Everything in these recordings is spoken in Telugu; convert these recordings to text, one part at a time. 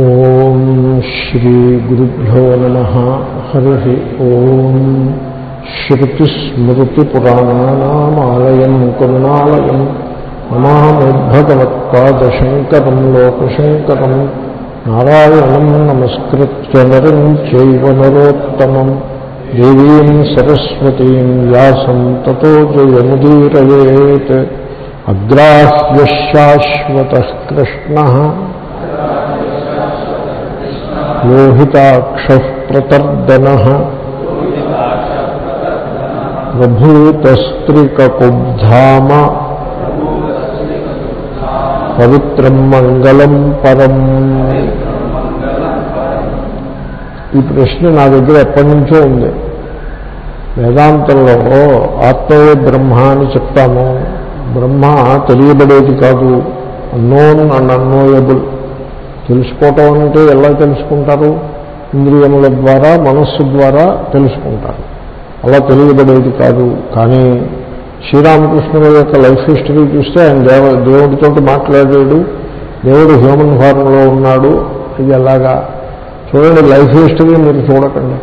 ఓం శ్రీ గురుభ్యో నమః. హరి ఓం. శ్రుతిస్మృతిపురాణానామాలయం కరుణాలయం నమామి భగవత్పాదశంకరం లోకశంకరం. నారాయణం నమస్కృత్య నరం చైవ నరోత్తమం దేవీం సరస్వతీం వ్యాసం తతో జయముదీరయేత్. అగ్రాహ్య శాశ్వతః కృష్ణః లోహితాక్షః ప్రతర్దనః ప్రభూతస్త్రికకుబ్ధామ పవిత్రం మంగళం పరం. ఈ ప్రశ్న నా దగ్గర ఎప్పటి నుంచో ఉంది. వేదాంతంలో ఆత్మయే బ్రహ్మ అని చెప్తాము. బ్రహ్మ తెలియబడేది కాదు, అన్నోన్ అండ్ అన్నోయబుల్. తెలుసుకోవటం అంటే ఎలా తెలుసుకుంటారు? ఇంద్రియముల ద్వారా, మనస్సు ద్వారా తెలుసుకుంటారు. అలా తెలియబడేది కాదు. కానీ శ్రీరామకృష్ణుల యొక్క లైఫ్ హిస్టరీ చూస్తే ఆయన దేవుడితో మాట్లాడాడు, దేవుడు హ్యూమన్ ఫార్మ్లో ఉన్నాడు. ఇది ఎలాగా చూడండి. లైఫ్ హిస్టరీ మీరు చూడకండి.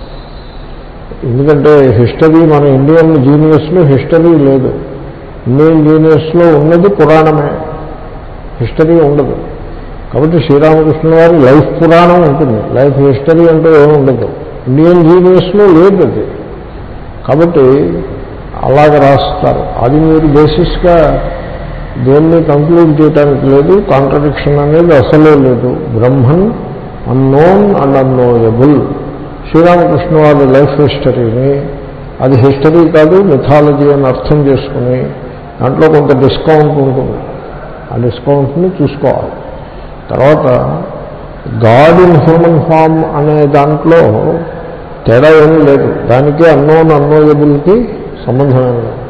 ఎందుకంటే హిస్టరీ మన ఇండియన్ జీనియస్లో హిస్టరీ లేదు. ఇండియన్ జీనియస్లో ఉన్నది పురాణమే, హిస్టరీ ఉండదు. కాబట్టి శ్రీరామకృష్ణ వారి లైఫ్ పురాణం ఉంటుంది, లైఫ్ హిస్టరీ అంటూ ఏమి ఉండదు. ఇండియన్ జీనియస్లో లేదు అది. కాబట్టి అలాగ రాస్తారు. అది మీరు బేసిస్గా దేన్ని కంక్లూడ్ చేయడానికి లేదు. కాంట్రడిక్షన్ అనేది అసలే లేదు. Brahman unknown and unknowable. Sriramakrishna వారి లైఫ్ హిస్టరీని అది హిస్టరీ కాదు, మిథాలజీ అని అర్థం చేసుకుని దాంట్లో కొంత డిస్కౌంట్ ఉంటుంది. ఆ డిస్కౌంట్ని చూసుకోవాలి. తర్వాత గాడ్ ఇన్ హ్యూమన్ ఫామ్ అనే దాంట్లో తేడా ఏమీ లేదు. దానికి అన్నోన్ అన్నోయబుల్కి సంబంధం ఏమి లేదు.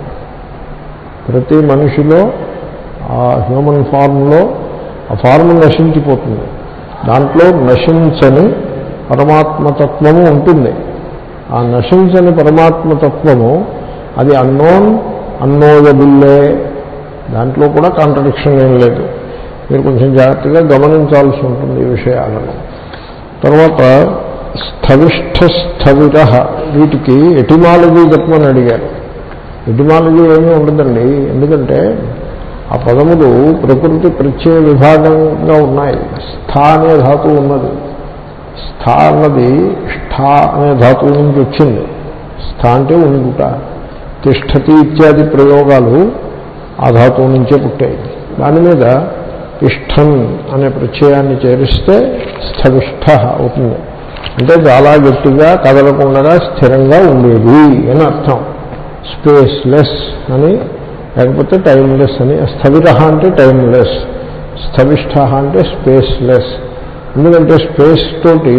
ప్రతి మనిషిలో ఆ హ్యూమన్ ఫార్మ్లో ఆ ఫార్మ్ నశించిపోతుంది. దాంట్లో నశించని పరమాత్మతత్వము ఉంటుంది. ఆ నశించని పరమాత్మతత్వము అది అన్నోన్ అన్నోయబుల్లే. దాంట్లో కూడా కాంట్రడిక్షన్ ఏం లేదు. మీరు కొంచెం జాగ్రత్తగా గమనించాల్సి ఉంటుంది ఈ విషయాలను. తర్వాత స్థవిష్ఠ స్థవిర, వీటికి ఎటిమాలజీ చెప్పమని అడిగారు. ఎటిమాలజీ ఏమీ ఉండదండి. ఎందుకంటే ఆ పదములు ప్రకృతి ప్రత్యయ విభాగంగా ఉన్నాయి. స్థ అనే ధాతువు ఉన్నది. స్థ అన్నది ష్ఠా అనే ధాతువు నుంచి వచ్చింది. స్థ అంటే ఉండుట. తిష్టతి ఇత్యాది ప్రయోగాలు ఆ ధాతువు నుంచే పుట్టాయి. దాని మీద ఇష్టం అనే ప్రత్యయాన్ని చేరిస్తే స్థవిష్ఠ అవుతుంది. అంటే చాలా గట్టిగా కదలకుండా స్థిరంగా ఉండేది అని అర్థం. స్పేస్లెస్ అని, లేకపోతే టైమ్లెస్ అని. స్థవిర అంటే టైమ్లెస్, స్థవిష్ఠ అంటే స్పేస్లెస్. ఎందుకంటే స్పేస్ తోటి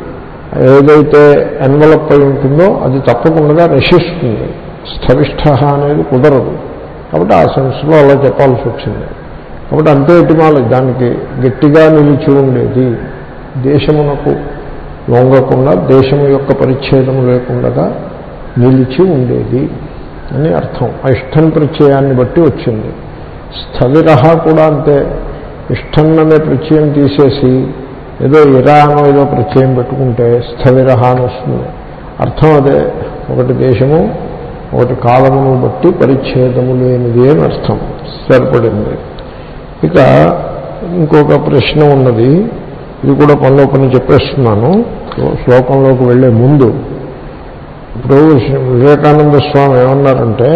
ఏదైతే ఎన్వలప్ అయి ఉంటుందో అది తప్పకుండా నశిస్తుంది. స్థవిష్ఠ అనేది కుదరదు. కాబట్టి ఆ సెన్స్లో అలా చెప్పాల్సి వచ్చింది. కాబట్టి అంతే ఎటిమాలజీ. దానికి గట్టిగా నిలిచి ఉండేది, దేశమునకు లొంగకుండా, దేశము యొక్క పరిచ్ఛేదము లేకుండా నిలిచి ఉండేది అని అర్థం. ఆ ఇష్టం ప్రత్యయాన్ని బట్టి వచ్చింది. స్థవిర కూడా అంతే. ఇష్టం అనే ప్రత్యయం తీసేసి ఏదో ఇరానో ఏదో ప్రత్యయం పెట్టుకుంటే స్థవిర అని వస్తుంది. అర్థం అదే. ఒకటి దేశము, ఒకటి కాలమును బట్టి పరిచ్ఛేదము లేనిది అని అర్థం. సరిపడింది. ఇక ఇంకొక ప్రశ్న ఉన్నది. ఇది కూడా పనిలో పని చెప్పేస్తున్నాను శ్లోకంలోకి వెళ్ళే ముందు. ఇప్పుడు వివేకానంద స్వామి ఏమన్నారంటే,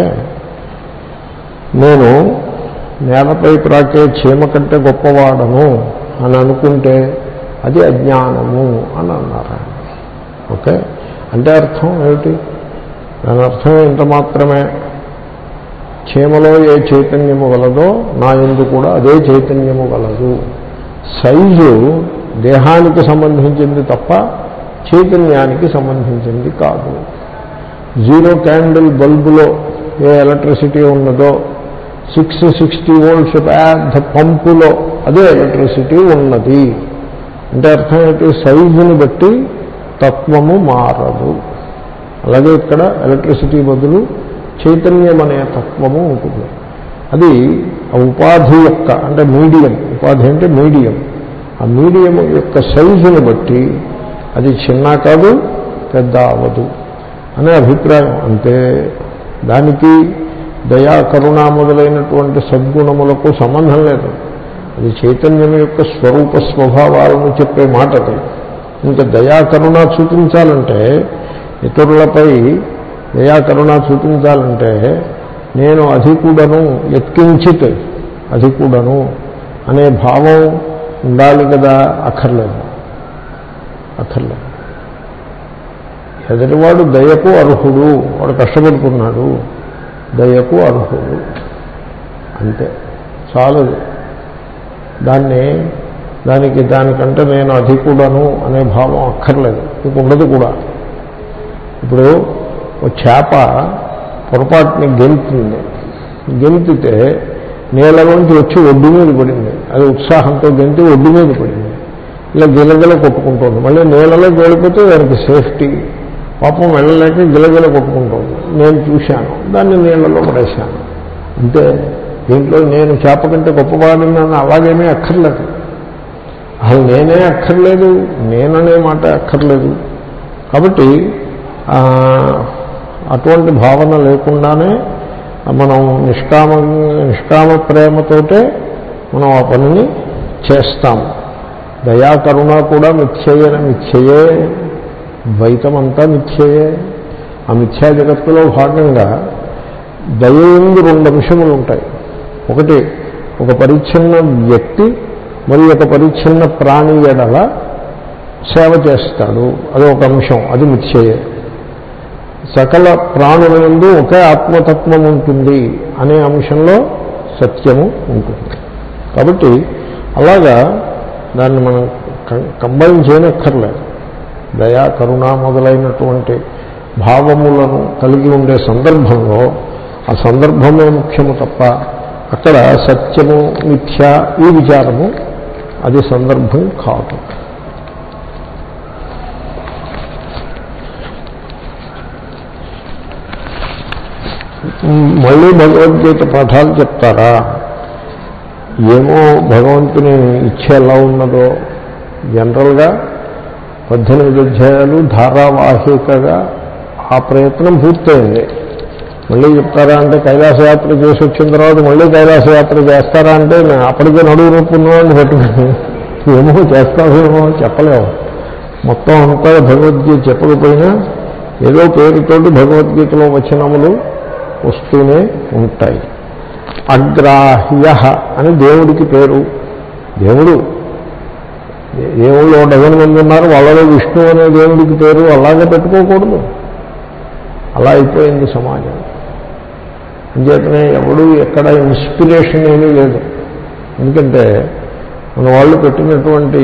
నేను నేలపై ప్రాకే చీమ కంటే గొప్పవాడను అని అనుకుంటే అది అజ్ఞానము అని అన్నారు. ఓకే, అంటే అర్థం ఏమిటి? దాని అర్థం ఇంత మాత్రమే. చీమలో ఏ చైతన్యము గలదో నా యందు కూడా అదే చైతన్యము గలదు. సైజు దేహానికి సంబంధించింది తప్ప చైతన్యానికి సంబంధించింది కాదు. 0 క్యాండిల్ బల్బులో ఏ ఎలక్ట్రిసిటీ ఉన్నదో 660 volts పెద్ద పంపులో అదే ఎలక్ట్రిసిటీ ఉన్నది. అంటే అర్థం ఏంటి? సైజుని బట్టి తత్వము మారదు. అలాగే ఇక్కడ ఎలక్ట్రిసిటీ బదులు చైతన్యం అనే తత్వము ఉంటుంది. అది ఆ ఉపాధి యొక్క, అంటే మీడియం, ఉపాధి అంటే మీడియం, ఆ ఆ మీడియం యొక్క సైజుని బట్టి అది చిన్న కాదు పెద్ద అవ్వదు అనే అభిప్రాయం. అంతే, దానికి దయా కరుణ మొదలైనటువంటి సద్గుణములకు సంబంధం లేదు. అది చైతన్యం యొక్క స్వరూప స్వభావాలను చెప్పే మాట. అది ఇంకా దయాకరుణ చూపించాలంటే, ఇతరులపై దయాకరుణ చూపించాలంటే నేను అధికుడను యత్కించిత్ అధికుడను అనే భావం ఉండాలి కదా. అక్కర్లేదు. ఎదుటివాడు దయకు అర్హుడు, వాడు కష్టపడుతున్నాడు, దయకు అర్హుడు, అంతే చాలదు. దానికంటే నేను అధికుడను అనే భావం అక్కర్లేదు, మీకు ఉండదు కూడా. ఇప్పుడు ఓ చేప పొరపాటుని గెంతితే నీళ్ళలోంచి వచ్చి ఒడ్డు మీద పడింది. అది ఉత్సాహంతో గెంతి ఒడ్డు మీద పడింది. ఇలా గిలగిల కొట్టుకుంటుంది. మళ్ళీ నీళ్ళలో వెళ్ళిపోతే దానికి సేఫ్టీ, పాపం వెళ్ళలేక గిలగిల కొట్టుకుంటుంది. నేను చూశాను, దాన్ని నీళ్ళలో పడేశాను, అంతే. దీంట్లో నేను చేప కంటే గొప్పవాడిని అలాగేమీ అక్కర్లేదు. అసలు నేనే అక్కర్లేదు, నేననే మాట అక్కర్లేదు. కాబట్టి అటువంటి భావన లేకుండానే మనం నిష్కామ ప్రేమతోటే మనం ఆ పనిని చేస్తాము. దయాకరుణ కూడా మిథ్యయే, ద్వైతం అంతా మిథ్యయే. ఆ మిథ్యా జగత్తులో భాగంగా దయందు రెండు అంశములు ఉంటాయి. ఒకటి, ఒక పరిచ్ఛిన్న వ్యక్తి మరి ఒక పరిచ్ఛిన్న ప్రాణి ఎడల సేవ చేస్తాడు, అది ఒక అంశం, అది మిథ్యయే. సకల ప్రాణులందు ఒకే ఆత్మతత్వం ఉంటుంది అనే అంశంలో సత్యము ఉంటుంది. కాబట్టి అలాగా దాన్ని మనం కంబైన్ చేయనక్కర్లేదు. దయా కరుణ మొదలైనటువంటి భావములను కలిగి ఉండే సందర్భంలో ఆ సందర్భమే ముఖ్యము తప్ప అక్కడ సత్యము మిథ్య ఈ విచారము అది సందర్భం కాదు. మళ్ళీ భగవద్గీత పాఠాలు చెప్తారా? ఏమో భగవంతుని ఇచ్చ ఎలా ఉన్నదో. జనరల్గా 18 అధ్యాయాలు ధారావాహికగా ఆ ప్రయత్నం పూర్తయింది. మళ్ళీ చెప్తారా అంటే కైలాసయాత్ర చేసి వచ్చిన తర్వాత మళ్ళీ కైలాసయాత్ర చేస్తారా అంటే అప్పటికే నడువు రూపున్నవాడిని పట్టుకుని ఏమో చేస్తామేమో చెప్పలేము. మొత్తం అంతా భగవద్గీత చెప్పకపోయినా ఏదో పేరుతోటి భగవద్గీతలో వచనములు వస్తూనే ఉంటాయి. అగ్రాహ్య అని దేవుడికి పేరు. దేవుళ్ళు 12 మంది ఉన్నారు, వాళ్ళలో విష్ణు అనే దేవుడికి పేరు అలాగే పెట్టుకోకూడదు. అలా అయిపోయింది సమాజం. అంచేతనే ఎవడు ఎక్కడ ఇన్స్పిరేషన్ ఏమీ లేదు. ఎందుకంటే మన వాళ్ళు పెట్టినటువంటి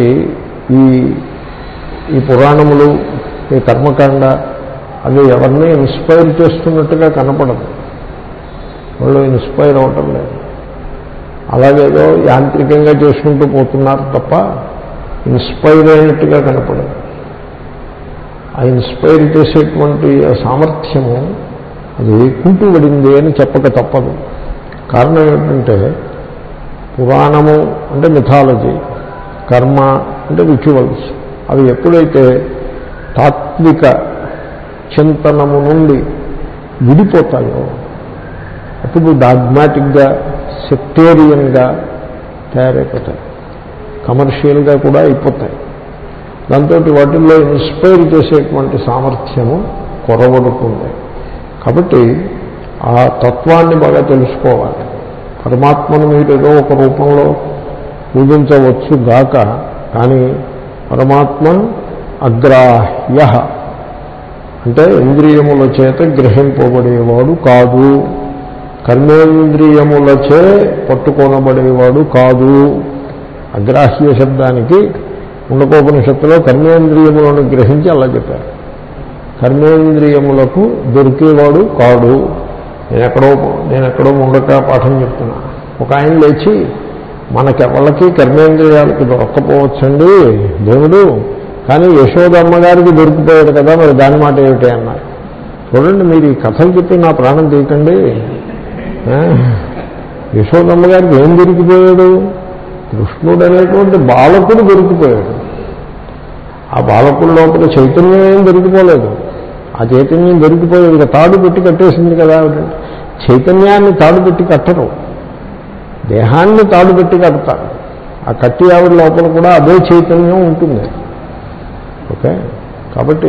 ఈ పురాణములు, ఈ కర్మకాండ అవి ఎవరిని ఇన్స్పైర్ చేస్తున్నట్టుగా కనపడదు. వాళ్ళు ఇన్స్పైర్ అవ్వటం లేదు. అలాగేదో యాంత్రికంగా చేసుకుంటూ పోతున్నారు తప్ప ఇన్స్పైర్ అయినట్టుగా కనపడదు. ఆ ఇన్స్పైర్ చేసేటువంటి సామర్థ్యము అది కుంటుపడింది అని చెప్పక తప్పదు. కారణం ఏంటంటే పురాణము అంటే మిథాలజీ, కర్మ అంటే రిచువల్స్. అవి ఎప్పుడైతే తాత్విక చింతనము నుండి విడిపోతాయో అప్పుడు డాగ్మాటిక్గా, సెక్టేరియన్గా తయారైపోతాయి, కమర్షియల్గా కూడా అయిపోతాయి. దాంతో వాటిల్లో ఇన్స్పైర్ చేసేటువంటి సామర్థ్యము కొరవడుతుంది. కాబట్టి ఆ తత్వాన్ని బాగా తెలుసుకోవాలి. పరమాత్మను మీరు ఏదో ఒక రూపంలో పూజించవచ్చు గాక, కానీ పరమాత్మను అగ్రాహ్య అంటే ఇంద్రియముల చేత గ్రహింపబడేవాడు కాదు, కర్మేంద్రియములచే పట్టుకొనబడేవాడు కాదు. అగ్రాహ్య శబ్దానికి ముండకోపనిషత్తులో కర్మేంద్రియములను గ్రహించి అలా చెప్పారు. కర్మేంద్రియములకు దొరికేవాడు కాడు. నేనెక్కడో ముండక పాఠం చెప్తున్నా. ఒక ఆయన లేచి మనకెవళ్ళకి కర్మేంద్రియాలకి దొరక్కపోవచ్చండి దేవుడు, కానీ యశోదమ్మ గారికి దొరికిపోయాడు కదా, మరి దాని మాట ఏమిటి అన్నారు. చూడండి, మీరు ఈ కథలు చెప్పి నా ప్రాణం తీయకండి. యశోదమ్మ గారికి ఏం దొరికిపోయాడు? కృష్ణుడు అనేటువంటి బాలకుడు దొరికిపోయాడు. ఆ బాలకుడు లోపల చైతన్యం ఏం దొరికిపోలేదు. ఆ చైతన్యం దొరికిపోయేది ఇక తాడు పెట్టి కట్టేసింది కదా. చైతన్యాన్ని తాడు పెట్టి కట్టరు, దేహాన్ని తాడు పెట్టి కడతారు. ఆ కట్టి ఆవిడ లోపల కూడా అదే చైతన్యం ఉంటుంది. ఓకే, కాబట్టి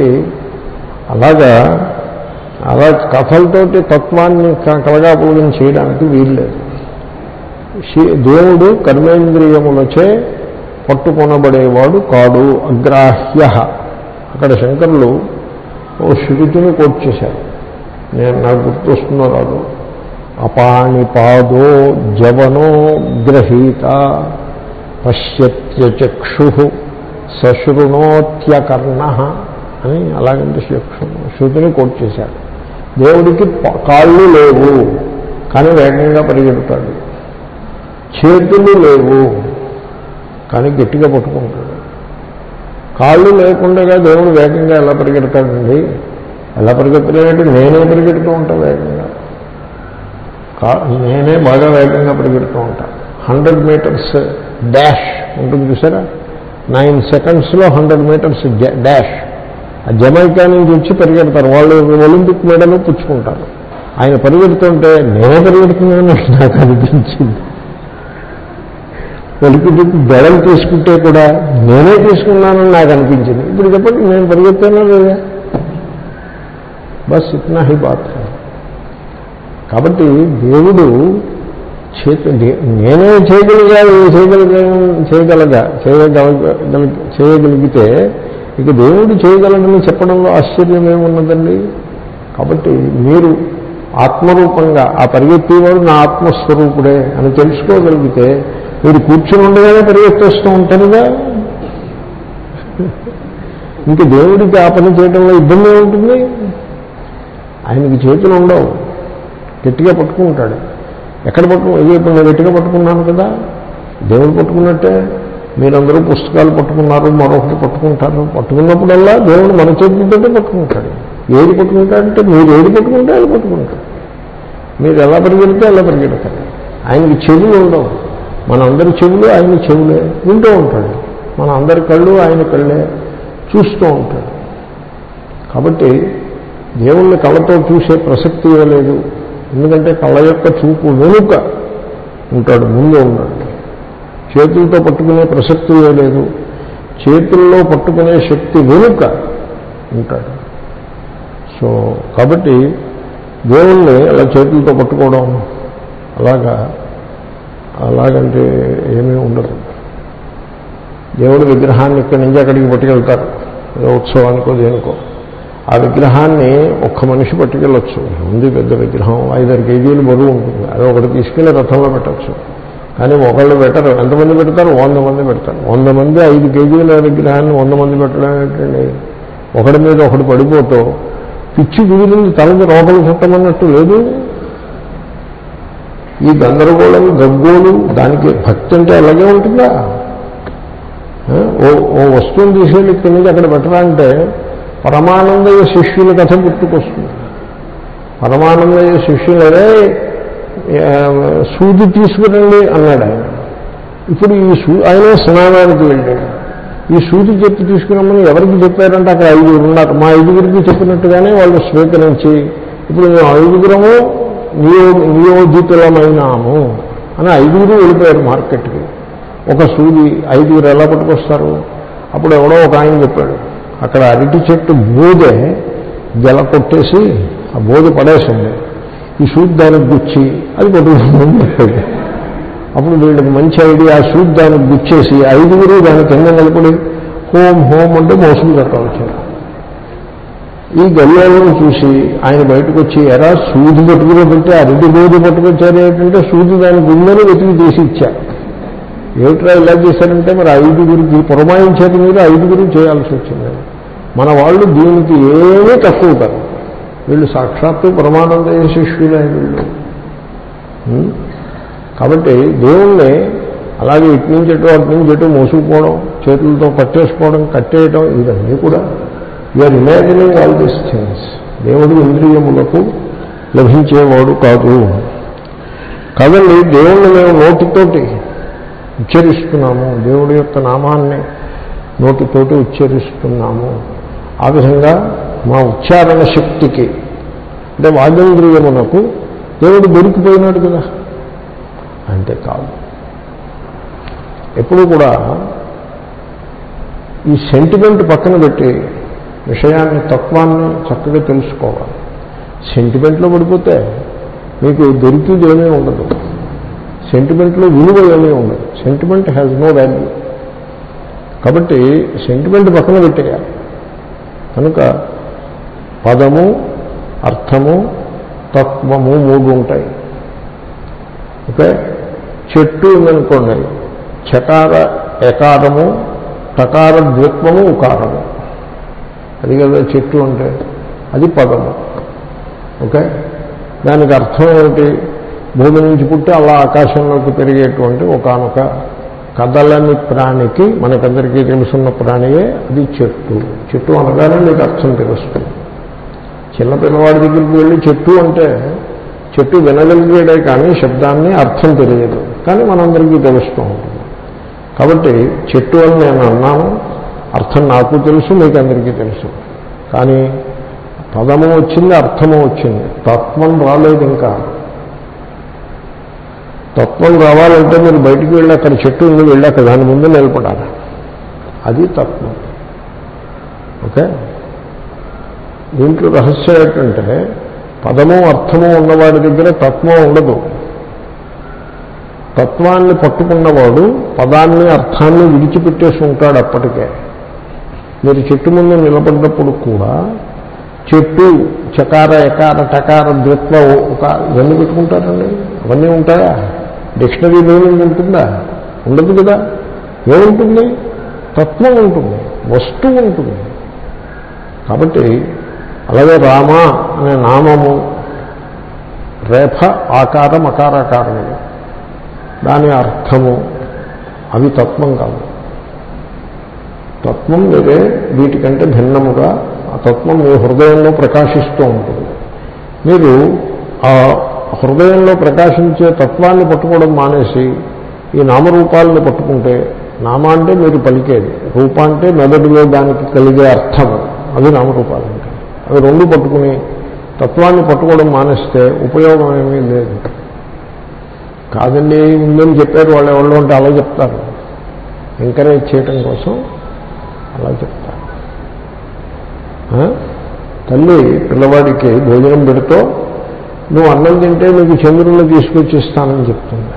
అలా కథలతోటి తత్వాన్ని కలగాపులగం చేయడానికి వీల్లేదు. దేవుడు కర్మేంద్రియములచే పట్టుకొనబడేవాడు కాడు, అగ్రాహ్య. అక్కడ శంకరులు ఓ శృతిని కోట్ చేశారు, నాకు గుర్తొస్తుందో రాదు. అపాణిపాదో జవనో గ్రహీత పశ్యత్యచక్షు సశృణోత్యకర్ణ అని అలాగంటే శృతిని కోట్ చేశారు. దేవుడికి కాళ్ళు లేవు కానీ వేగంగా పరిగెడతాడు, చేతులు లేవు కానీ గట్టిగా పట్టుకుంటాడు. కాళ్ళు లేకుండా దేవుడు వేగంగా ఎలా పరిగెడతాడండి? ఎలా పరిగెత్తలేదంటే నేనే పరిగెడుతూ ఉంటాను వేగంగా, నేనే బాగా వేగంగా పరిగెడుతూ ఉంటాను. 100 మీటర్స్ డాష్ ఉంటుంది చూసారా, 9 సెకండ్స్లో 100 మీటర్స్ డాష్. ఆ జమైకా నుంచి వచ్చి పరిగెడతారు వాళ్ళు, ఒలింపిక్ మెడల్ పుచ్చుకుంటారు. ఆయన పరిగెడుతుంటే నేనే పరిగెడుతున్నాను నాకు అనిపించింది. ఒలింపిక్ మెడల్ తీసుకుంటే కూడా నేనే తీసుకున్నానని నాకు అనిపించింది. ఇప్పుడు చెప్పండి, నేను పరిగెత్తానా లేదా? బస్ ఇట్నా హీ బాత్. కాబట్టి దేవుడు నేనే చేయగలిగితే ఇక దేవుడు చేయగలడని చెప్పడంలో ఆశ్చర్యం ఏమున్నదండి? కాబట్టి మీరు ఆత్మరూపంగా ఆ పరిగెత్తేవాడు నా ఆత్మస్వరూపుడే అని తెలుసుకోగలిగితే మీరు కూర్చుని ఉండగానే పరిగెత్తేస్తూ ఉంటారుగా. ఇంక దేవుడికి ఆ పని చేయడంలో ఇబ్బంది ఏముంటుంది? ఆయనకి చేతులు ఉండవు, గట్టిగా పట్టుకుంటాడు. ఎక్కడ ఇప్పుడు నేను గట్టిగా పట్టుకున్నాను కదా, దేవుడు పట్టుకున్నట్టే. మీరందరూ పుస్తకాలు పట్టుకున్నారు, మరొకటి పట్టుకుంటారు. పట్టుకున్నప్పుడల్లా దేవుడు మన చేతులతో పట్టుకుంటాడు. ఏది పట్టుకుంటాడంటే మీరు ఏది పట్టుకుంటే అది పట్టుకుంటాడు. మీరు ఎలా పరిగెడితే అలా పరిగెడతాడు. ఆయనకి చెవులు ఉండవు, మన అందరి చెవులు ఆయన చెవులే, వింటూ ఉంటాడు. మన అందరి కళ్ళు ఆయన కళ్ళే, చూస్తూ ఉంటాడు. కాబట్టి దేవుణ్ణి కళ్ళతో చూసే ప్రసక్తి లేదు. ఎందుకంటే కళ్ళ యొక్క చూపు వెనుక ఉంటాడు, ముందు ఉన్నాడు. చేతులతో పట్టుకునే ప్రసక్తి లేదు, చేతుల్లో పట్టుకునే శక్తి వెనుక ఉంటాడు. సో కాబట్టి దేవుణ్ణి అలా చేతులతో పట్టుకోవడం అలాగంటే ఏమీ ఉండదు. దేవుడి విగ్రహాన్ని ఇక్కడి నుంచి అక్కడికి పట్టుకెళ్తారు, ఏదో ఉత్సవానికో దేనికో. ఆ విగ్రహాన్ని ఒక్క మనిషి పట్టుకెళ్ళొచ్చు. ఉంది పెద్ద విగ్రహం, 5-6 కేజీలు బరువు ఉంటుంది. అది ఒకటి తీసుకెళ్ళి రథంలో పెట్టచ్చు. కానీ ఒకళ్ళు పెట్టరు. ఎంతమంది పెడతారు? 100 మంది పెడతారు. 100 మంది 5 కేజీల విగ్రహాన్ని 100 మంది పెట్టడం ఏంటండి? ఒకడి మీద ఒకటి పడిపోతూ పిచ్చి కుదిరింది, తలకి రోగలు చుట్టమన్నట్టు లేదు. ఈ గందరగోళం గగ్గోలు, దానికి భక్తి అంటే అలాగే ఉంటుందా? ఓ వస్తువుని తీసుకెళ్ళి ఇక్కడి నుంచి అక్కడ పెట్టరా అంటే పరమానందయ్య శిష్యుల కథ గుర్తుకొస్తుంది. పరమానందయ్య శిష్యులరే సూది తీసుకురండి అన్నాడు ఆయన. ఇప్పుడు ఆయన స్నానానికి వెళ్ళాడు. ఈ సూది చెప్పి తీసుకురమ్మని ఎవరికి చెప్పారంటే అక్కడ 5 ఉన్నారు. మా 5గురికి చెప్పినట్టుగానే వాళ్ళు స్వీకరించి ఇప్పుడు మేము 5గురము నియోజితులమైనాము అని 5గురు వెళ్ళిపోయారు మార్కెట్కి. ఒక సూది 5గురు ఎలా పట్టుకొస్తారు? అప్పుడు ఎవడో ఒక ఆయన చెప్పాడు, అక్కడ అరటి చెట్టు బోధే జల కొట్టేసి ఆ బోధ పడేసింది, ఈ సూది దానికి గుచ్చి అది పట్టుకుంటుంది చెప్పాడు. అప్పుడు వీళ్ళకి మంచి ఐడియా, ఆ సూది దానికి గుచ్చేసి 5గురు దాని కింద నిలబడి హోం అంటే మోసులు కట్టవచ్చారు. ఈ గల్యాలను చూసి ఆయన బయటకు వచ్చి, ఎరా సూది పట్టుకుని పెట్టి అరటి బోధ పట్టుకొచ్చారు ఏంటంటే సూది దానికి ఉందని వెతికి తీసి ఇచ్చారు. ఏమిట్రా ఇలా చేశారంటే మరి 5గురికి పురమాయించేది, మీరు 5గురు చేయాల్సి వచ్చింది. మన వాళ్ళు దీనికి ఏమీ తక్కువ కాదు. వీళ్ళు సాక్షాత్తు పరమానందయ్య శిష్యులే వీళ్ళు. కాబట్టి దేవుణ్ణి అలాగే ఇటు నుంచి ఎటు మోసుకుపోవడం, చేతులతో పట్టేసుకోవడం, కట్టేయడం, ఇవన్నీ కూడా you're imagining all these things. దేవుడు ఇంద్రియములకు లభించేవాడు కాదు. కాదండి, దేవుణ్ణి మేము నోటితోటి ఉచ్చరిస్తున్నాము, దేవుడి యొక్క నామాన్ని నోటితోటి ఉచ్చరిస్తున్నాము. ఆ విధంగా మా ఉచ్చారణ శక్తికి అంటే వాగేంద్రియమునకు దేవుడు దొరికిపోయినాడు కదా అంటే కాదు. ఎప్పుడు కూడా ఈ సెంటిమెంట్ పక్కన పెట్టి విషయాన్ని, తత్వాన్ని చక్కగా తెలుసుకోవాలి. సెంటిమెంట్లో పడిపోతే మీకు దొరికింది ఏమీ ఉండదు, సెంటిమెంట్లో విలువ ఏమీ ఉండదు. Sentiment has no value. కాబట్టి సెంటిమెంట్ పక్కన పెట్టేయాలి. కనుక పదము, అర్థము, తత్వము 3 ఉంటాయి. ఓకే, చెట్టు ఉందనుకోండి, చకార ఎకారము, టకార ద్విత్వము, ఉకారము. అది కదా చెట్టు అంటే, అది పదము. ఓకే, దానికి అర్థం ఏమిటి? భూమి నుంచి పుట్టి అలా ఆకాశంలోకి పెరిగేటువంటి ఒకానొక కదలని ప్రాణికి, మనకందరికీ తెలుసున్న ప్రాణియే అది చెట్టు. చెట్టు అనగానే మీకు అర్థం తెలుస్తుంది. చిన్నపిల్లవాడి దగ్గరికి వెళ్ళి చెట్టు అంటే చెట్టు వినగలిగేదే కానీ శబ్దాన్ని అర్థం తెలియదు, కానీ మనందరికీ తెలుస్తూ ఉంటుంది. కాబట్టి చెట్టు అని నేను అన్నాను, అర్థం నాకు తెలుసు, మీకు అందరికీ తెలుసు. కానీ పదము వచ్చింది, అర్థము వచ్చింది, తత్వం రాలేదు. ఇంకా తత్వం రావాలంటే మీరు బయటికి వెళ్ళి అక్కడ చెట్టు ఉంది, వెళ్ళి అక్కడ దాని ముందు నిలబడాలి. అది తత్వం. ఓకే, దీంట్లో రహస్యం ఏంటంటే పదము అర్థము ఉన్నవాడి దగ్గర తత్వం ఉండదు. తత్వాన్ని పట్టుకున్నవాడు పదాన్ని అర్థాన్ని విడిచిపెట్టేసి ఉంటాడు. అప్పటికే మీరు చెట్టు ముందు నిలబడినప్పుడు కూడా చెట్టు, చకార ఎకార టకార ద్విత్వ ఇవన్నీ పెట్టుకుంటారండి. అవన్నీ ఉంటాయా? డిక్షనరీ మీనింగ్ ఉంటుందా? ఉండదు కదా. ఏముంటుంది? తత్వం ఉంటుంది, వస్తువు ఉంటుంది. కాబట్టి అలాగే రామ అనే నామము రేఫ ఆకారం అకారాకారములు, దాని అర్థము, అవి తత్వం కాదు. తత్వం వేరే, వీటికంటే భిన్నముగా ఆ తత్వం మీ హృదయంలో ప్రకాశిస్తూ ఉంటుంది. మీరు ఆ హృదయంలో ప్రకాశించే తత్వాన్ని పట్టుకోవడం మానేసి ఈ నామరూపాలను పట్టుకుంటే, నామ అంటే మీరు పలికేది, రూప అంటే మెదడులో దానికి కలిగే అర్థము, అవి నామరూపాలు ఉంటాయి. అవి 2 పట్టుకుని తత్వాన్ని పట్టుకోవడం మానేస్తే ఉపయోగం ఏమీ లేదు. కాదండి ఉందని చెప్పారు వాళ్ళు ఎవరు అంటే అలా చెప్తారు, ఎంకరేజ్ చేయటం కోసం అలా చెప్తారు. తల్లి పిల్లవాడికి భోజనం పెడుతూ నువ్వు అన్నం తింటే నీకు చంద్రుల్లో తీసుకొచ్చిస్తానని చెప్తుంది.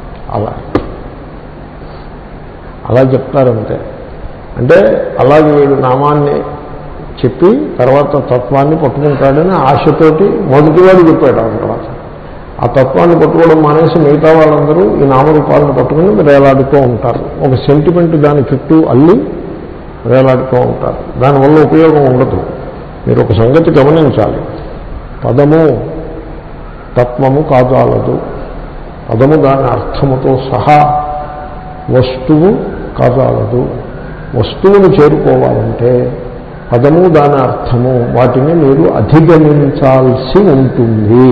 అలా చెప్తారంతే. అంటే అలాగే వీడు నామాన్ని చెప్పి తర్వాత తత్వాన్ని పట్టుకుంటాడని ఆశతోటి మొదటివాడు చెప్పాడు. ఆ తర్వాత ఆ తత్వాన్ని పట్టుకోవడం మానేసి మిగతా వాళ్ళందరూ ఈ నామరూపాలను పట్టుకుని వేలాడుతూ ఉంటారు. ఒక సెంటిమెంట్ దాని చుట్టూ అల్లి వేలాడుతూ ఉంటారు. దానివల్ల ఉపయోగం ఉండదు. మీరు ఒక సంగతి గమనించాలి, పదము తత్వము కాజాలదు. పదము దాని అర్థముతో సహా వస్తువు కాజాలదు. వస్తువును చేరుకోవాలంటే పదము దాని అర్థము వాటిని మీరు అధిగమించాల్సి ఉంటుంది.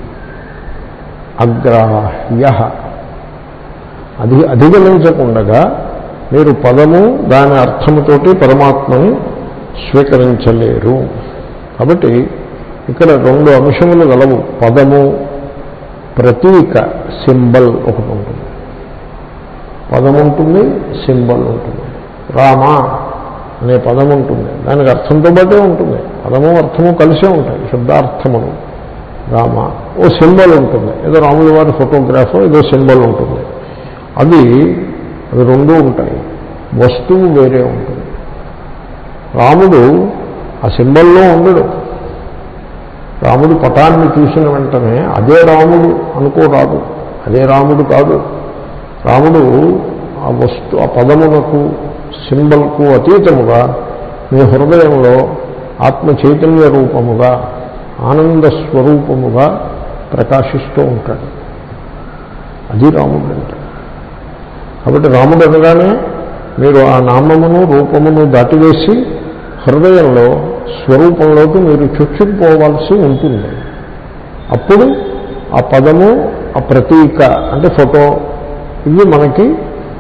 అగ్రాహ్య, అది అధిగమించకుండా మీరు పదము దాని అర్థముతోటి పరమాత్మని స్వీకరించలేరు. కాబట్టి ఇక్కడ 2 అంశములు గలవు. పదము, ప్రతీక, సింబల్ ఒకటి ఉంటుంది. పదం ఉంటుంది, సింబల్ ఉంటుంది. రామ అనే పదం ఉంటుంది, దానికి అర్థంతో పాటే ఉంటుంది. పదము అర్థము కలిసే ఉంటాయి, శబ్దార్థములు. రామ ఓ సింబల్ ఉంటుంది, ఏదో రాముల వారి ఫోటోగ్రాఫో ఏదో సింబల్ ఉంటుంది. అవి 2 ఉంటాయి. వస్తువు వేరే ఉంటుంది. రాముడు ఆ సింబల్లో ఉండడు. రాముడు పటాన్ని చూసిన వెంటనే అదే రాముడు అనుకోరాదు, అదే రాముడు కాదు. రాముడు ఆ పదమునకు, సింబల్కు అతీతముగా మీ హృదయంలో ఆత్మ చైతన్య రూపముగా, ఆనంద స్వరూపముగా ప్రకాశిస్తూ ఉంటాడు. అది రాముడు అంటే. కాబట్టి రాముడు అనగానే మీరు ఆ నామమును రూపమును దాటివేసి హృదయంలో స్వరూపంలోకి మీరు చొచ్చుకుపోవాల్సి ఉంటుంది. అప్పుడు ఆ పదము, ఆ ప్రతీక అంటే ఫోటో, ఇవి మనకి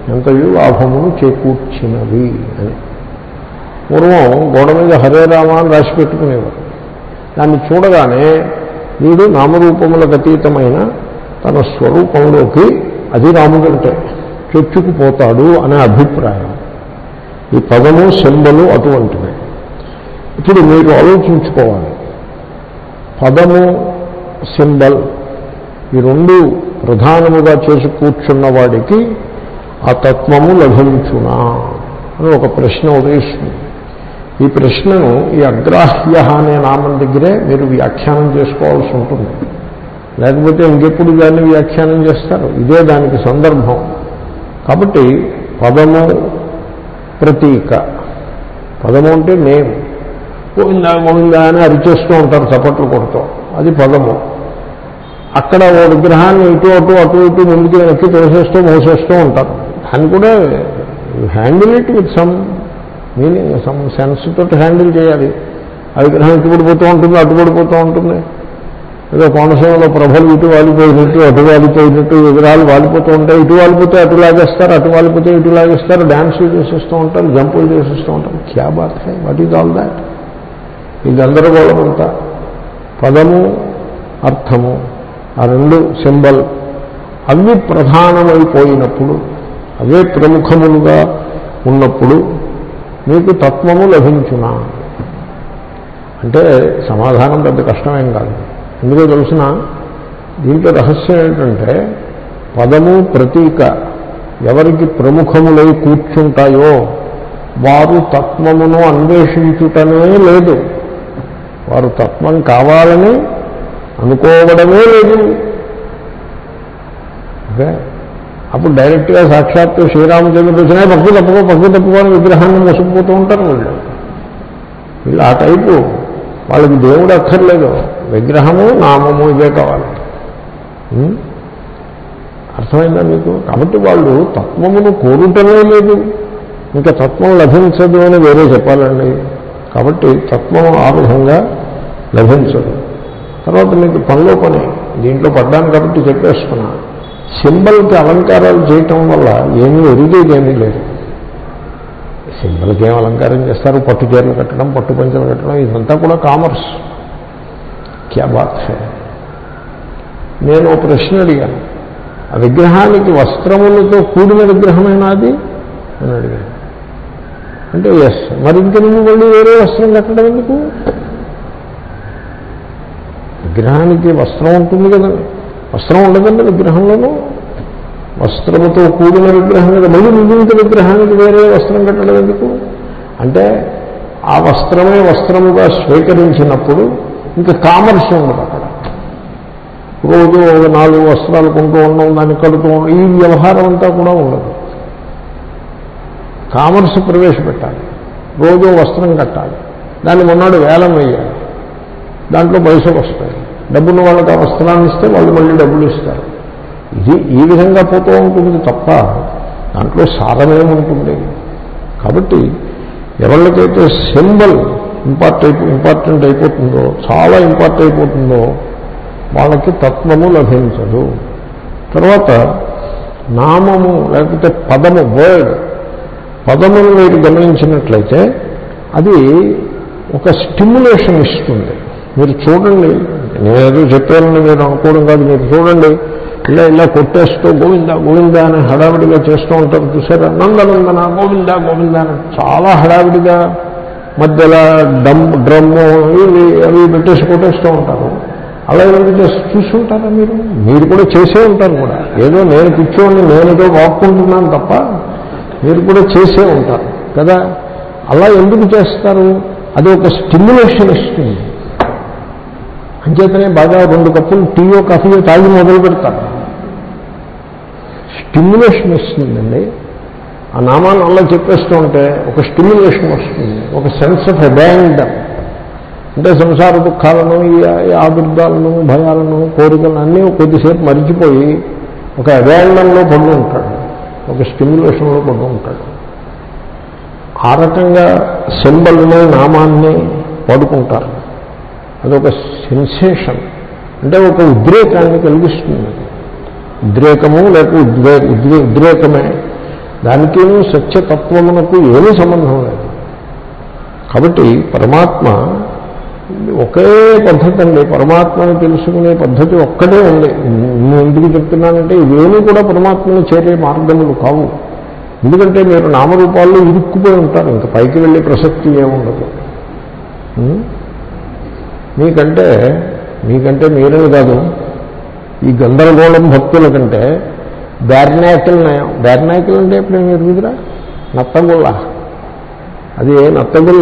ఎంతయు లాభమును చేకూర్చినవి అని. పూర్వం గోడ మీద హరే రామ అని రాసి పెట్టుకునేవారు. దాన్ని చూడగానే వీడు నామరూపములకు అతీతమైన తన స్వరూపంలోకి అది రాముడంటే చొచ్చుకుపోతాడు అనే అభిప్రాయం. ఈ పదము సింబలు అటువంటివి. ఇప్పుడు మీరు ఆలోచించుకోవాలి, పదము సింబల్ ఈ రెండు ప్రధానముగా చేసి కూర్చున్న వాడికి ఆ తత్వము లభించునా అని ఒక ప్రశ్న ఉదయిస్తుంది. ఈ ప్రశ్నను ఈ అగ్రాహ్య అనే నామం దగ్గరే మీరు వ్యాఖ్యానం చేసుకోవాల్సి ఉంటుంది. లేకపోతే ఇంకెప్పుడు దాన్ని వ్యాఖ్యానం చేస్తారు? ఇదే దానికి సందర్భం. కాబట్టి పదము ప్రతీక, పదము అంటే నేమ్, గోవిందా గోవిందా అని అరిచేస్తూ ఉంటారు చప్పట్లు కొడుతూ, అది పదము. అక్కడ ఓ విగ్రహాన్ని ఇటు అటు అటు ఇటు ముందుకు వెనక్కి తోసేస్తూ మోసేస్తూ ఉంటారు. దాన్ని కూడా handle it with some meaning, some sense తోటి హ్యాండిల్ చేయాలి. ఆ విగ్రహం ఇటు పడిపోతూ ఉంటుంది, అటు పడిపోతూ ఉంటుంది. ఏదో కోనసీమలో ప్రభలు ఇటు వాలిపోయినట్టు అటు వాలిపోయినట్టు విగ్రహాలు వాలిపోతూ ఉంటాయి. ఇటు వాలిపోతే అటు లాగేస్తారు, అటు వాలిపోతే ఇటు లాగేస్తారు, డ్యాన్సులు చేసేస్తూ ఉంటారు, జంపులు చేసేస్తూ ఉంటారు. క్యా బాత్ హై, వాట్ ఈజ్ ఆల్ దాట్? ఈ గందరగోళం అంతా పదము అర్థము ఆ రెండు సింబల్ అవి ప్రధానమైపోయినప్పుడు, అవే ప్రముఖములుగా ఉన్నప్పుడు మీకు తత్వము లభించునా అంటే సమాధానం పెద్ద కష్టమేం కాదు. ఎందుకో తెలుసిన, దీంట్లో రహస్యం ఏంటంటే పదము ప్రతీక ఎవరికి ప్రముఖములై కూర్చుంటాయో వారు తత్వమును అన్వేషించుటనే లేదు, వారు తత్వం కావాలని అనుకోవడమే లేదు. ఓకే, అప్పుడు డైరెక్ట్గా సాక్షాత్తు శ్రీరామచంద్రుడు వచ్చినా పక్కు తప్పుకో అని విగ్రహాన్ని మోసుకుపోతూ ఉంటారు వీళ్ళు. ఆ టైపు వాళ్ళకి దేవుడు అక్కర్లేదు, విగ్రహము నామము ఇవే కావాలి. అర్థమైందా మీకు? కాబట్టి వాళ్ళు తత్వమును కోరుటమే లేదు, ఇంకా తత్వం లభించదు అని వేరే చెప్పాలండి. కాబట్టి తత్వం ఆ విధంగా లభించదు. తర్వాత మీకు పనిలో పని దీంట్లో పడ్డాను కాబట్టి చెప్పేస్తున్నా. సింబల్కి అలంకారాలు చేయటం వల్ల ఏమీ ఒరిగేదేమీ లేదు. సింబల్కి ఏం అలంకారం చేస్తారు? పట్టు చీరలు కట్టడం, పట్టు పంచలు కట్టడం, ఇదంతా కూడా కామర్స్. క్యా బాత్ హై. నేను ఒక ప్రశ్న అడిగాను, ఆ విగ్రహానికి వస్త్రములతో కూడిన విగ్రహమేనా అది అని అడిగాను. అంటే ఎస్. మరి ఇంక నువ్వు మళ్ళీ వేరే వస్త్రం కట్టడం ఎందుకు? విగ్రహానికి వస్త్రం ఉంటుంది కదండి, వస్త్రం ఉండదండి విగ్రహంలోనూ. వస్త్రముతో కూడిన విగ్రహం కదా, మళ్ళీ మిగిలిన విగ్రహానికి వేరే వస్త్రం కట్టడం ఎందుకు? అంటే ఆ వస్త్రమే వస్త్రముగా స్వీకరించినప్పుడు ఇంకా కామర్స్ ఉండదు అక్కడ. రోజు 4 వస్త్రాలు కొంటూ ఉండడం, దాన్ని కడుతూ ఉండడం, ఈ వ్యవహారం అంతా కూడా ఉండదు. కామర్స్ ప్రవేశపెట్టాలి, రోజు వస్త్రం కట్టాలి, దాన్ని మొన్నాడు వేలం వేయాలి, దాంట్లో పైసలు వస్తాయి. డబ్బున్న వాళ్ళకి ఆ వస్త్రాన్ని ఇస్తే వాళ్ళు మళ్ళీ డబ్బులు ఇస్తారు. ఇది ఈ విధంగా పోతూ ఉంటుంది తప్ప దాంట్లో సారమేముంటుంది? కాబట్టి ఎవరికైతే సింబల్ ఇంపార్టెంట్ అయిపోతుందో, చాలా ఇంపార్టెంట్ అయిపోతుందో వాళ్ళకి తత్వము లభించదు. తర్వాత నామము లేకపోతే పదము, వర్డ్, పదమును మీరు గమనించినట్లయితే అది ఒక స్టిమ్యులేషన్ ఇస్తుంది. మీరు చూడండి, నేనేదో చెప్పానని మీరు అనుకోవడం కాదు, మీరు చూడండి, ఇలా కొట్టేస్తూ గోవిందా గోవిందా అని హడావిడిగా చేస్తూ ఉంటారు చూసారా? నందనందన గోవిందా గోవిందా అని చాలా హడావిడిగా మధ్యలో డ్రమ్ము అవి పెట్టేసి కొట్టేస్తూ ఉంటారు. అలా ఏదైతే చూస్తుంటారా మీరు కూడా చేసే ఉంటారు కూడా. ఏదో నేను కూర్చోండి, నేనేదో వాక్కుంటున్నాను తప్ప మీరు కూడా చేసే ఉంటారు కదా. అలా ఎందుకు చేస్తారు? అది ఒక స్టిమ్యులేషన్ ఇస్తుంది. అంచేతనే బాగా 2 కప్పులు టీయో కాఫీయో తాగి మొదలు పెడతారు. స్టిమ్యులేషన్ ఇస్తుందండి. ఆ నామాన్ని అలా చెప్పేస్తూ ఉంటే ఒక స్టిమ్యులేషన్ వస్తుంది, ఒక సెన్స్ ఆఫ్ అబాండన్. అంటే సంసార దుఃఖాలను, ఈ ఆదుర్దాలను, భయాలను, కోరికలను అన్నీ కొద్దిసేపు మరిచిపోయి ఒక అబాండన్లో పడుతూ ఉంటాడు, ఒక స్టిమ్యులేషన్లో పడుతూ ఉంటాడు. ఆ రకంగా సింబల్ని, నామాన్ని పడుకుంటారు. అదొక సెన్సేషన్, అంటే ఒక ఉద్రేకాన్ని కలిగిస్తుంది. ఉద్రేకము లేక ఉద్రేకమే. దానికి సత్యతత్వమునకు ఏమీ సంబంధం లేదు. కాబట్టి పరమాత్మ ఒకే పద్ధతి అండి. పరమాత్మను తెలుసుకునే పద్ధతి ఒక్కటే ఉంది. నేను ఎందుకు చెప్తున్నానంటే ఇవేమీ కూడా పరమాత్మను చేరే మార్గములు కావు. ఎందుకంటే మీరు నామరూపాల్లో ఇరుక్కుపోయి ఉంటారు, ఇంకా పైకి వెళ్ళే ప్రసక్తి ఏముండదు. మీకంటే మీరని కాదు, ఈ గందరగోళం భక్తుల కంటే బ్యార్నాకిల్ నయం. బ్యార్నాకిల్ అంటే ఎప్పుడు మీరు ఎరుగుదరా? నత్తగుళ్ళ. అది నత్తగుళ్ళ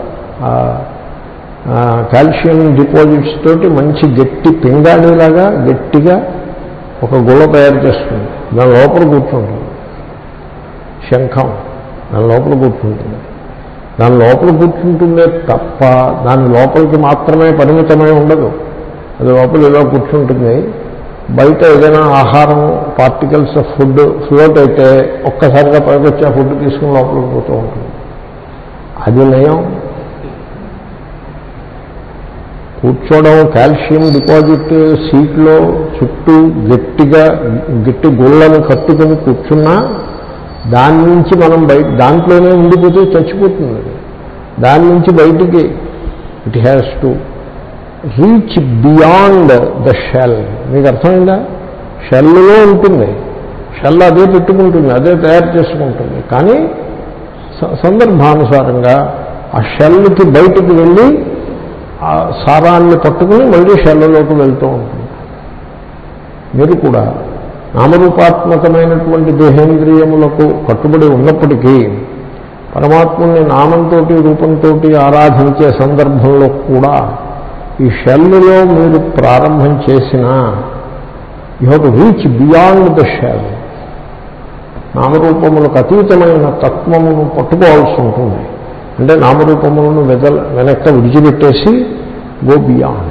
కాల్షియం డిపాజిట్స్ తోటి మంచి గట్టి పింగాణిలాగా గట్టిగా ఒక గుళ్ళ తయారు చేస్తుంది. దాని లోపల కూర్చుంటుంది శంఖం, దాని లోపల కూర్చుంటుంది. దాని లోపల కూర్చుంటుందే తప్ప దాని లోపలికి మాత్రమే పరిమితమై ఉండదు. అది లోపల ఇలా కూర్చుంటుంది. బయట ఏదైనా ఆహారం పార్టికల్స్ ఆఫ్ ఫుడ్ ఫ్లోట్ అయితే ఒక్కసారిగా పైకి వచ్చి ఆ ఫుడ్ తీసుకుని లోపలికి పోతూ ఉంటుంది. అది నయం. కూర్చోవడం, కాల్షియం డిపాజిట్ సీట్లో చుట్టూ గట్టి గుళ్ళను కట్టుకుని కూర్చున్నా దాని నుంచి మనం దాంట్లోనే ఉండిపోతే చచ్చిపోతుంది. దాని నుంచి బయటికి it has to reach beyond the shell. మీకు అర్థమైందా? షెల్లో ఉంటుంది, షెల్ అదే పెట్టుకుంటుంది, అదే తయారు చేసుకుంటుంది. కానీ సందర్భానుసారంగా ఆ షెల్కి బయటికి వెళ్ళి ఆ సారాన్ని పట్టుకుని మళ్ళీ షెల్లోకి వెళ్తూ ఉంటుంది. మీరు కూడా నామరూపాత్మకమైనటువంటి దేహేంద్రియములకు కట్టుబడి ఉన్నప్పటికీ పరమాత్మని నామంతో రూపంతో ఆరాధించే సందర్భంలో కూడా ఈ షెల్లో మీరు ప్రారంభం చేసినా you have to reach beyond the shell. నామరూపములకు అతీతమైన తత్వమును పట్టుకోవాల్సి ఉంటుంది. అంటే నామరూపములను వెనక్క విడిచిపెట్టేసి గో బియాండ్.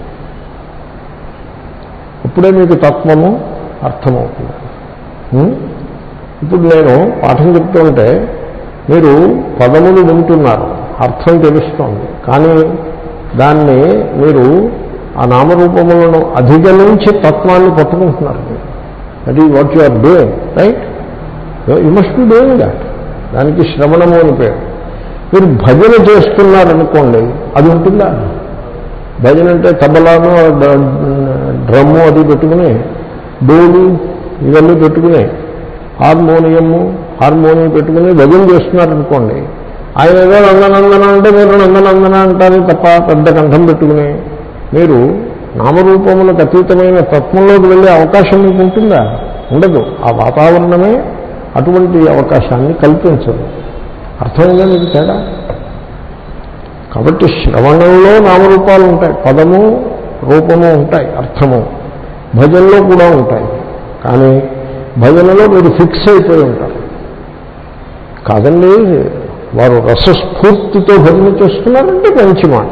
అప్పుడే మీకు తత్వము అర్థమవుతుంది. ఇప్పుడు నేను పాఠం చెప్తుంటే మీరు పదములు వింటున్నారు, అర్థం తెలుస్తోంది. కానీ దాన్ని మీరు ఆ నామరూపములను అధిగమించి తత్వాన్ని పట్టుకుంటున్నారు. That is what you are doing, right? You must be doing that. దానికి శ్రవణము అని పేరు. మీరు భజన చేస్తున్నారనుకోండి, అది ఉంటుందా? భజన అంటే తబలాను డ్రమ్ము అది పెట్టుకుని, డోలు ఇవన్నీ పెట్టుకుని, హార్మోనియం పెట్టుకుని భజన చేస్తున్నారనుకోండి. ఆయన ఏదో నందనందన అంటే మీరు నందనందన అంటారు తప్ప పెద్ద కంఠం పెట్టుకుని మీరు నామరూపములకు అతీతమైన తత్వంలోకి వెళ్ళే అవకాశం మీకు ఉంటుందా? ఉండదు. ఆ వాతావరణమే అటువంటి అవకాశాన్ని కల్పించదు. అర్థమైందా మీకు తేడా? కాబట్టి శ్రవణంలో నామరూపాలు ఉంటాయి, పదము రూపము ఉంటాయి, అర్థము భజనలో కూడా ఉంటాయి. కానీ భజనలో మీరు ఫిక్స్ అయిపోయి ఉంటారు. కాదండి, వారు రసస్ఫూర్తితో భజన చేస్తున్నారంటే మంచి మాట.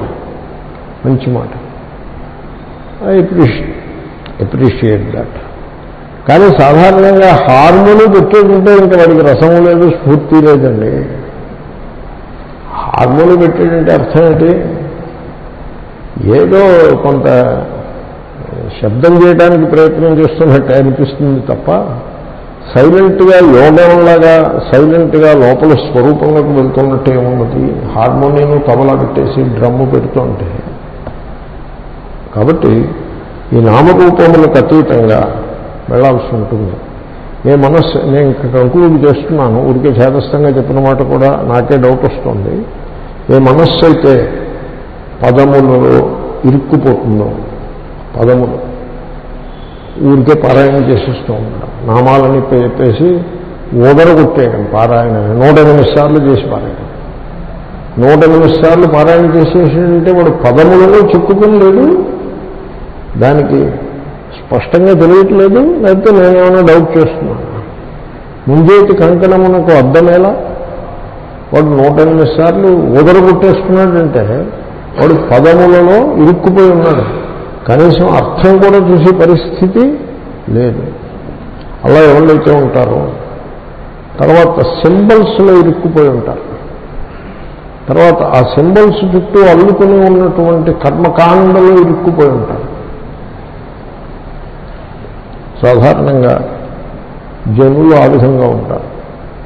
I appreciate that. కానీ సాధారణంగా హార్మోని పెట్టేటుంటే ఇంకా వాడికి రసము లేదు, స్ఫూర్తి లేదండి. హార్మోని పెట్టేటంటే అర్థం ఏంటి? ఏదో కొంత శబ్దం చేయడానికి ప్రయత్నం చేస్తున్నట్టు అనిపిస్తుంది తప్ప సైలెంట్గా యోగంలాగా సైలెంట్గా లోపల స్వరూపంలోకి వెళ్తున్నట్టు ఏమున్నది? హార్మోనియం తబలా పెట్టేసి డ్రమ్ము పెడుతుంటే. కాబట్టి ఈ నామరూపములకు అతీతంగా వెళ్లాల్సి ఉంటుంది. నేను కంక్లూడ్ చేస్తున్నాను, ఊరికే చేతస్థంగా చెప్పిన మాట కూడా నాకే డౌట్ వస్తుంది. ఏ మనస్సు అయితే పదములలో ఇరుక్కుపోతుందో, పదములు ఊరికే పారాయణం చేసేస్తూ ఉంటాం, నామాలని చెప్పేసి ఓదరగొట్టేయడం పారాయణ 108 సార్లు చేసి పారాయణం. 108 సార్లు పారాయణ చేసేసింటే వాడు పదములలో చిక్కుకుని లేదు, దానికి స్పష్టంగా తెలియట్లేదు. లేకపోతే నేనేమైనా డౌట్ చేస్తున్నాను. ముంజేతి కంకణమునకు అర్థమేలా? వాడు 108 సార్లు ఓదరగొట్టేస్తున్నాడంటే వాడు పదములలో ఇరుక్కుపోయి ఉన్నాడు. కనీసం అర్థం కూడా చూసే పరిస్థితి లేదు. అలా ఎవరైతే ఉంటారో తర్వాత సింబల్స్లో ఇరుక్కుపోయి ఉంటారు. తర్వాత ఆ సింబల్స్ చుట్టూ అల్లుకుని ఉన్నటువంటి కర్మకాండలో ఇరుక్కుపోయి ఉంటారు. సాధారణంగా జనులు ఆ విధంగా ఉంటారు.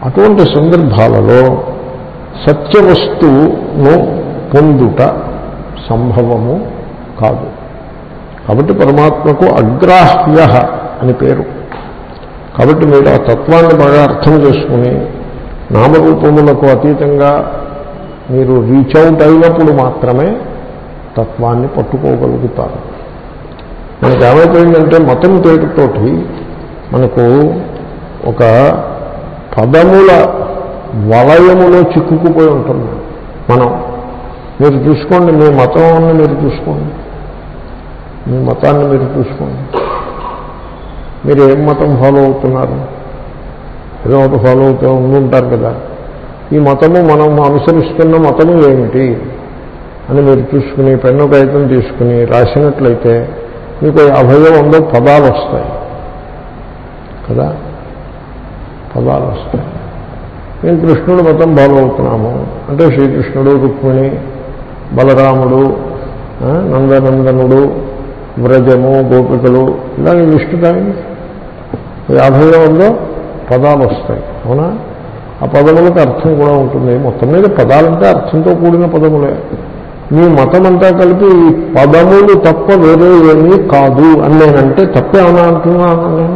అటువంటి సందర్భాలలో సత్యవస్తువును పొందుట సంభవము కాదు. కాబట్టి పరమాత్మకు అగ్రాహ్య అని పేరు. కాబట్టి మీరు ఆ తత్వాన్ని బాగా అర్థం చేసుకుని నామరూపములకు అతీతంగా మీరు రీచ్ అవుట్ అయినప్పుడు మాత్రమే తత్వాన్ని పట్టుకోగలుగుతారు. మనకు ఏమైపోయిందంటే మతం పేరుతోటి మనకు ఒక పదముల వలయములో చిక్కుకుపోయి ఉంటుంది. మీరు చూసుకోండి, మీ మతాన్ని మీరు చూసుకోండి, మీ మతాన్ని మీరు చూసుకోండి. మీరు ఏం మతం ఫాలో అవుతున్నారు? ఏదో ఒకటి ఫాలో అవుతూ ఉండుంటారు కదా. ఈ మతము మనం అనుసరిస్తున్న మతము ఏమిటి అని మీరు చూసుకుని పెన్ను కాగితం తీసుకుని రాసినట్లయితే మీకు 50 పదాలు వస్తాయి కదా, పదాలు వస్తాయి. మేము కృష్ణుడు మతం ఫాలో అవుతున్నాము అంటే శ్రీకృష్ణుడు, రుక్మిణి, బలరాముడు, నందనందనుడు, వ్రజము, గోపికలు, ఇలాగ లిస్టు కానీ 50 పదాలు వస్తాయి. అవునా? ఆ పదములకు అర్థం కూడా ఉంటుంది. మొత్తం మీద పదాలంటే అర్థంతో కూడిన పదములే. మీ మతం అంతా కలిపి ఈ పదములు తప్ప వేరే ఏమీ కాదు అని నేనంటే తప్పేమన్నా అంటున్నాను నేను?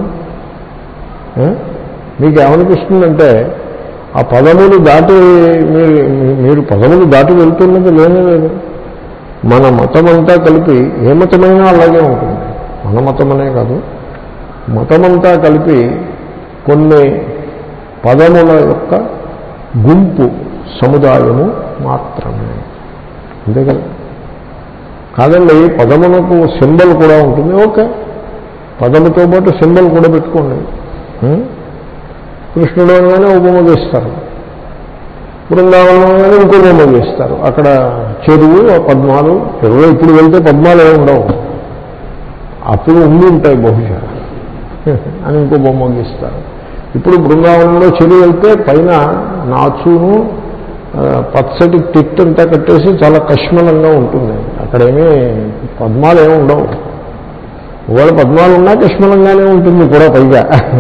మీకు ఏమనిపిస్తుందంటే ఆ పదములు దాటి మీరు పదములు దాటి వెళ్తున్నది లేనే లేదు. మన మతం అంతా కలిపి ఏ మతమైనా అలాగే ఉంటుంది. మన మతమనే కాదు, మతమంతా కలిపి కొన్ని పదముల యొక్క గుంపు, సముదాయము మాత్రమే. అంతే కదా? కాదండి, పదములకు సింబల్ కూడా ఉంటుంది. ఓకే, పదముతో పాటు సింబల్ కూడా పెట్టుకోండి. కృష్ణుడు అనగానే ఉపమ చేస్తారు, బృందావనం అనగానే ఇంకో బొమ్మ చేస్తారు. అక్కడ చెరువు, పద్మాలు. చెరువులో ఇప్పుడు వెళ్తే పద్మాలు ఏమి ఉండవు, అప్పుడు ఉండి ఉంటాయి బహుశా అని ఇంకో బొమ్మ గీస్తారు. ఇప్పుడు బృందావనంలో చెరువు వెళ్తే పైన నాచును పచ్చటి తిట్టు అంతా కట్టేసి చాలా కష్మలంగా ఉంటుంది. అక్కడేమీ పద్మాలు ఏమి ఉండవు. ఒకవేళ పద్మాలు ఉన్నా కష్మలంగానే ఉంటుంది కూడా. పైగా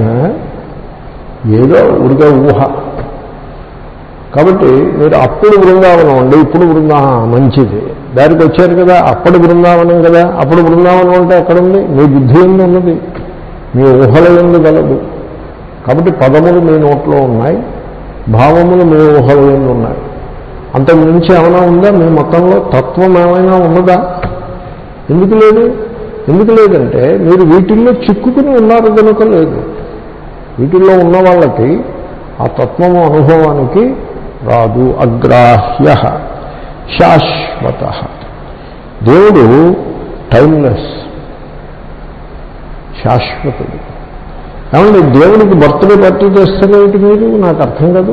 ఏదో ఉడికే ఊహ. కాబట్టి మీరు అప్పుడు బృందావనం అండి, ఇప్పుడు మంచిది దానికి వచ్చారు కదా, అప్పటి బృందావనం కదా. అప్పుడు బృందావనం అంటే ఎక్కడుంది? మీ బుద్ధి ఎందు ఉన్నది, మీ ఊహల ఎందు గలదు. కాబట్టి పదములు మీ నోట్లో ఉన్నాయి, భావములు మీ ఊహల ఎందు ఉన్నాయి. అంతకు మించి ఏమైనా ఉందా మీ మొత్తంలో? తత్వం ఏమైనా ఉన్నదా? ఎందుకు లేదు? ఎందుకు లేదంటే మీరు వీటిల్లో చిక్కుకుని ఉన్నారు కనుక లేదు. వీటిల్లో ఉన్న వాళ్ళకి ఆ తత్వము అనుభవానికి రాదు. అగ్రాహ్య శాశ్వత. దేవుడు టైమ్లెస్, శాశ్వతుడు. ఏమంటే దేవుడికి బర్త్డే పార్టీ చేస్తున్నట్టు మీరు? నాకు అర్థం కాదు.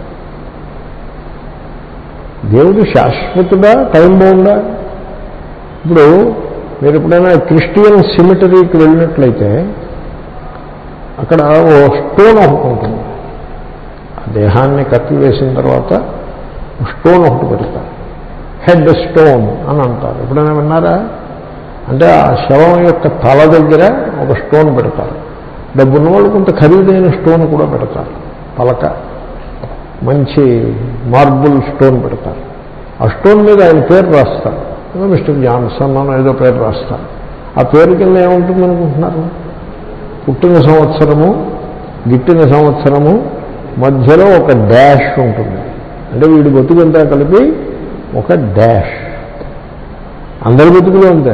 దేవుడు శాశ్వతుడా, టైం బౌండా? ఇప్పుడు మీరు ఎప్పుడైనా క్రిస్టియన్ సిమిటరీకి వెళ్ళినట్లయితే అక్కడ ఓ స్టోన్ ఒకటి ఉంటుంది. ఆ దేహాన్ని కత్తివేసిన తర్వాత స్టోన్ ఒకటి పెడతారు, హెడ్ స్టోన్ అని అంటారు. ఎప్పుడైనా విన్నారా? అంటే ఆ శవం యొక్క తల దగ్గర ఒక స్టోన్ పెడతారు. డబ్బున్న వాళ్ళు కొంత ఖరీదైన స్టోన్ కూడా పెడతారు. పలక మంచి మార్బుల్ స్టోన్ పెడతారు. ఆ స్టోన్ మీద ఆయన పేరు రాస్తారు, మిస్టర్ జాన్సన్ అని ఏదో పేరు రాస్తారు. ఆ పేరు కింద ఏముంటుంది అనుకుంటున్నారు? పుట్టిన సంవత్సరము, గిట్టిన సంవత్సరము, మధ్యలో ఒక డాష్ ఉంటుంది. అంటే వీడి బతుకంతా కలిపి ఒక డాష్. అందరి బతుకులు అంతే.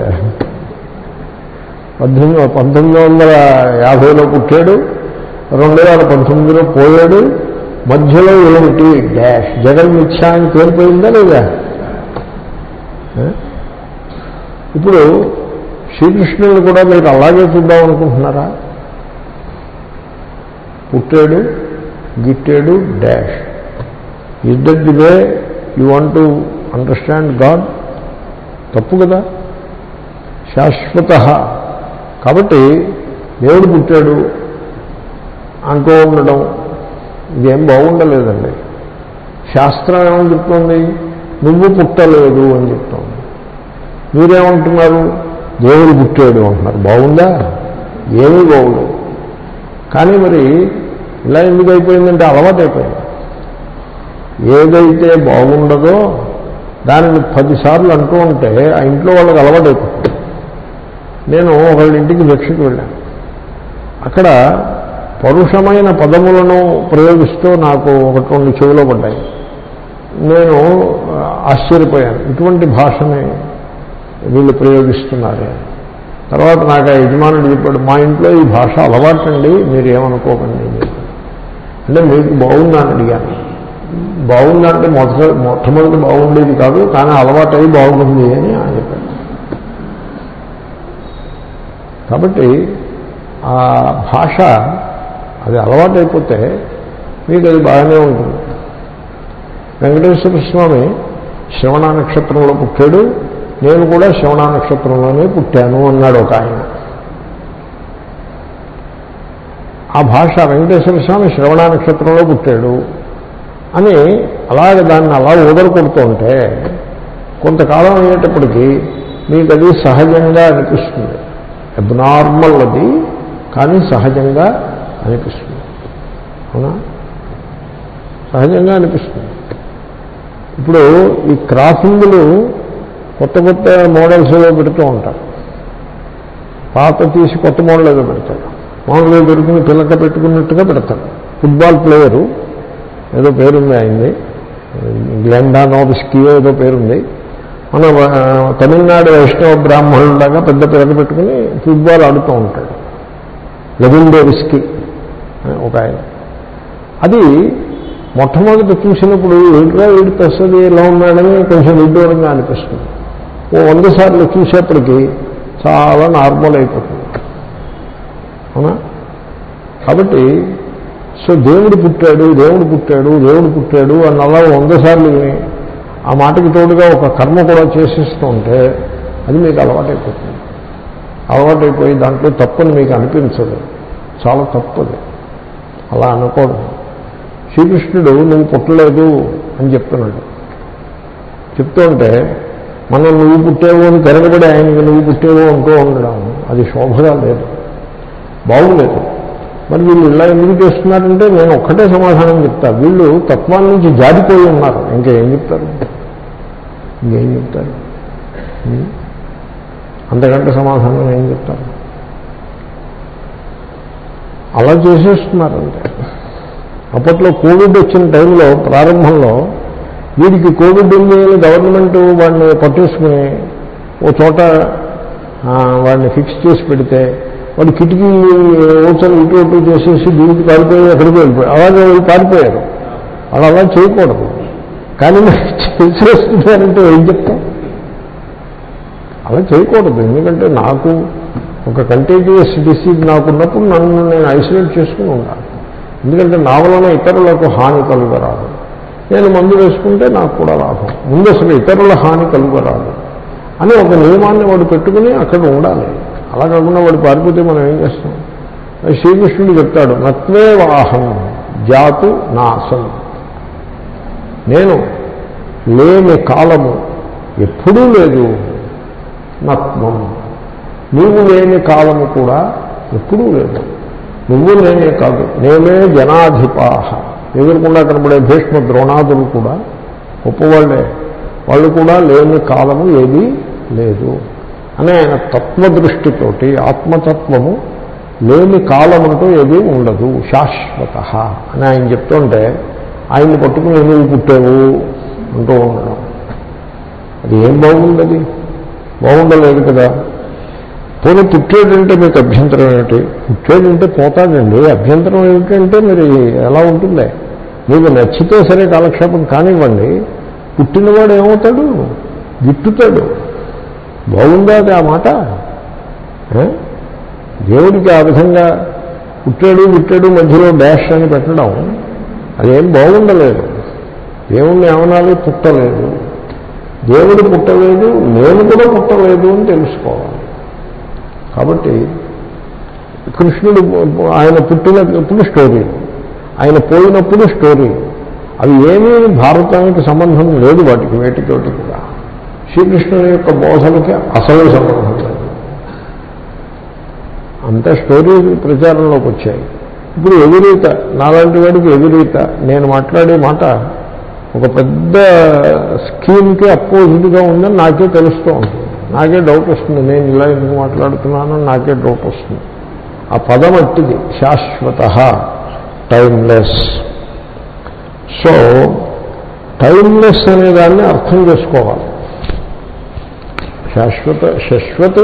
1950లో పుట్టాడు, 2019లో పోయాడు, మధ్యలో ఏమిటి? డాష్. జగన్ మిథ్యా అని పేరుపోయిందా లేదా? ఇప్పుడు శ్రీకృష్ణుని కూడా మీరు అలాగే చూద్దాం అనుకుంటున్నారా? పుట్టాడు, గిట్టాడు, dash. Is that the way you want to understand God? తప్పు కదా. శాశ్వత. కాబట్టి దేవుడు పుట్టాడు అంటూ ఉండడం ఇదేం బాగుండలేదండి. శాస్త్రం ఏమని చెప్తోంది? నువ్వు పుట్టలేదు అని చెప్తోంది. మీరేమంటున్నారు? దేవుడు పుట్టాడు అంటున్నారు. బాగుందా? ఏమీ బాగుండదు. కానీ మరి ఇలా ఎందుకు అయిపోయిందంటే అలవాటు అయిపోయింది. ఏదైతే బాగుండదో దానిని 10 సార్లు అంటూ ఉంటే ఆ ఇంట్లో వాళ్ళకి అలవాటు అయిపోతుంది. నేను ఒకళ్ళ ఇంటికి భిక్షకు వెళ్ళాను. అక్కడ పరుషమైన పదములను ప్రయోగిస్తూ నాకు 1-2 చెవిలో పడ్డాయి. నేను ఆశ్చర్యపోయాను, ఇటువంటి భాషని వీళ్ళు ప్రయోగిస్తున్నారు. తర్వాత నాకు ఆ యజమానుడు చెప్పాడు, మా ఇంట్లో ఈ భాష అలవాటండి, మీరు ఏమనుకోకండి. అంటే మీకు బాగుందా అని అడిగాను. బాగుందంటే మొట్టమొదటి బాగుండేది కాదు, కానీ అలవాటు అయ్యి బాగుంది అని ఆయన చెప్పాడు. కాబట్టి ఆ భాష అది అలవాటు అయిపోతే మీకు అది బాగానే ఉంటుంది. వెంకటేశ్వర స్వామి శ్రవణ నక్షత్రంలో పుట్టాడు, నేను కూడా శ్రవణ నక్షత్రంలోనే పుట్టాను అన్నాడు ఒక ఆయన. ఆ భాష వెంకటేశ్వర స్వామి శ్రవణ నక్షత్రంలో పుట్టాడు అని అలాగే దాన్ని అలా ఊదరకొడుతూ ఉంటే కొంతకాలం అయ్యేటప్పటికీ మీకు అది సహజంగా అనిపిస్తుంది. అబ్నార్మల్ అది, కానీ సహజంగా అనిపిస్తుంది. అవునా? సహజంగా అనిపిస్తుంది. ఇప్పుడు ఈ క్రాఫింగ్లు కొత్త కొత్త మోడల్స్లో పెడుతూ ఉంటారు. పాత తీసి కొత్త మోడల్ ఏదో పెడతారు. మామూలుగా దొరికిన పిల్లక పెట్టుకున్నట్టుగా పెడతారు. ఫుట్బాల్ ప్లేయరు ఏదో పేరుంది ఆయనది, గ్లెండానోవ్స్కీ ఏదో పేరుంది. మన తమిళనాడు వైష్ణవ బ్రాహ్మణులాగా పెద్ద పిల్లక పెట్టుకుని ఫుట్బాల్ ఆడుతూ ఉంటాడు. లెవెండోవ్స్కీ ఒక ఆయన. అది మొట్టమొదటి చూసినప్పుడు ఏంటో వీడి పెసది ఎలా ఉన్నాడని కొంచెం విడ్డూరంగా అనిపిస్తుంది. 100 సార్లు చూసేప్పటికీ చాలా నార్మల్ అయిపోతుంది. అవునా? కాబట్టి సో దేవుడు పుట్టాడు, దేవుడు పుట్టాడు, దేవుడు పుట్టాడు అని అలా 100 సార్లు ఆ మాటకి తోడుగా ఒక కర్మ కూడా చేసేస్తూ ఉంటే అది మీకు అలవాటైపోతుంది. అలవాటైపోయి దాంట్లో తప్పని మీకు అనిపించదు. చాలా తప్పది, అలా అనకూడదు. శ్రీకృష్ణుడు నువ్వు పుట్టలేదు అని చెప్తున్నాడు. చెప్తూ ఉంటే మనం నువ్వు పుట్టేవో అని తిరగబడి ఆయనకి నువ్వు పుట్టేవో అంటూ ఉండడం అది శోభగా లేదు, బాగులేదు. మరి వీళ్ళు ఇలా ఎందుకు చేస్తున్నారంటే నేను ఒక్కటే సమాధానం చెప్తా, వీళ్ళు తత్వాన్ని నుంచి జారిపోయి ఉన్నారు. ఇంకేం చెప్తారు? అంతకంటే సమాధానం ఏం చెప్తారు? అలా చేసేస్తున్నారంటే. అప్పట్లో కోవిడ్ వచ్చిన టైంలో ప్రారంభంలో వీడికి కోవిడ్ ఉంది అని గవర్నమెంట్ వాడిని పట్టేసుకుని ఓ చోట వాడిని ఫిక్స్ చేసి పెడితే వాడు కిటికీ ఓచలు ఇటు చేసేసి దీనికి పారిపోయి ఎక్కడికి వెళ్ళిపోయి అలాగే వాళ్ళు పారిపోయారు. అలా చేయకూడదు. కానీ చేసేస్తున్నారంటే ఏం చెప్తాం? అలా చేయకూడదు. ఎందుకంటే నాకు ఒక కంటేజియస్ డిసీజ్ నాకున్నప్పుడు నన్ను నేను ఐసోలేట్ చేసుకుని ఉండాలి. ఎందుకంటే నా వలన ఇతరులకు హాని కలుగరాదు. నేను మందు వేసుకుంటే నాకు కూడా లాభం. ముందు అసలు ఇతరుల హాని కలుగరాదు అని ఒక నియమాన్ని వాడు పెట్టుకుని అక్కడ ఉండాలి. అలా కాకుండా వాడు పారిపోతే మనం ఏం చేస్తాం? శ్రీకృష్ణుడు చెప్తాడు, నత్వే వాహం జాతు నాశం. నేను లేని కాలము ఎప్పుడూ లేదు. నత్వం, నీవు లేని కాలము కూడా ఎప్పుడూ లేదు. నువ్వు నేనే కాదు, నేనే జనాధిపాహ. ఎదురుకుండా కనబడే భీష్మ ద్రోణాదులు కూడా గొప్పవాళ్లే. వాళ్ళు కూడా లేని కాలము ఏదీ లేదు అని ఆయన తత్వదృష్టితోటి ఆత్మతత్వము లేని కాలమంటూ ఏదీ ఉండదు, శాశ్వత అని ఆయన చెప్తుంటే ఆయన్ని పట్టుకుని నువ్వు పుట్టావు అంటూ ఉండడం అది ఏం బాగుండదు? బాగుండలేదు కదా. పోనీ పుట్టాడంటే మీకు అభ్యంతరం ఏమిటి? పుట్టాడంటే పోతాడండి, అభ్యంతరం ఏమిటంటే మీరు ఎలా ఉంటుంది? మీకు నచ్చితే సరే కాలక్షేపం కానివ్వండి. పుట్టినవాడు ఏమవుతాడు? గిట్టుతాడు. బాగుందా అది ఆ మాట? దేవుడికి ఆ విధంగా పుట్టాడు మధ్యలో డాష్ అని పెట్టడం అదేం బాగుండలేదు. దేవుణ్ణి ఏమనాలి? పుట్టలేదు. దేవుడు పుట్టలేదు, నేను కూడా పుట్టలేదు అని తెలుసుకోవాలి. కాబట్టి కృష్ణుడు ఆయన పుట్టినప్పుడు స్టోరీ, ఆయన పోయినప్పుడు స్టోరీ, అవి ఏమీ భారతానికి సంబంధం లేదు. వాటికి వేటితోటి కూడా శ్రీకృష్ణుని యొక్క బోధనకి అసలు సంబంధం లేదు. అంతా స్టోరీ ప్రచారంలోకి వచ్చాయి. ఇప్పుడు ఎదురీత, నాలాంటి వాడికి ఎదురీత, నేను మాట్లాడే మాట ఒక పెద్ద స్కీమ్కి అపోజిట్గా ఉందని నాకే తెలుస్తూ ఉంటుంది. నాకే డౌట్ వస్తుంది, నేను ఇలా ఎందుకు మాట్లాడుతున్నానో నాకే డౌట్ వస్తుంది. ఆ పదం అట్టిది, శాశ్వత, టైమ్లెస్. సో టైమ్లెస్ అనే దాన్ని అర్థం చేసుకోవాలి. శాశ్వత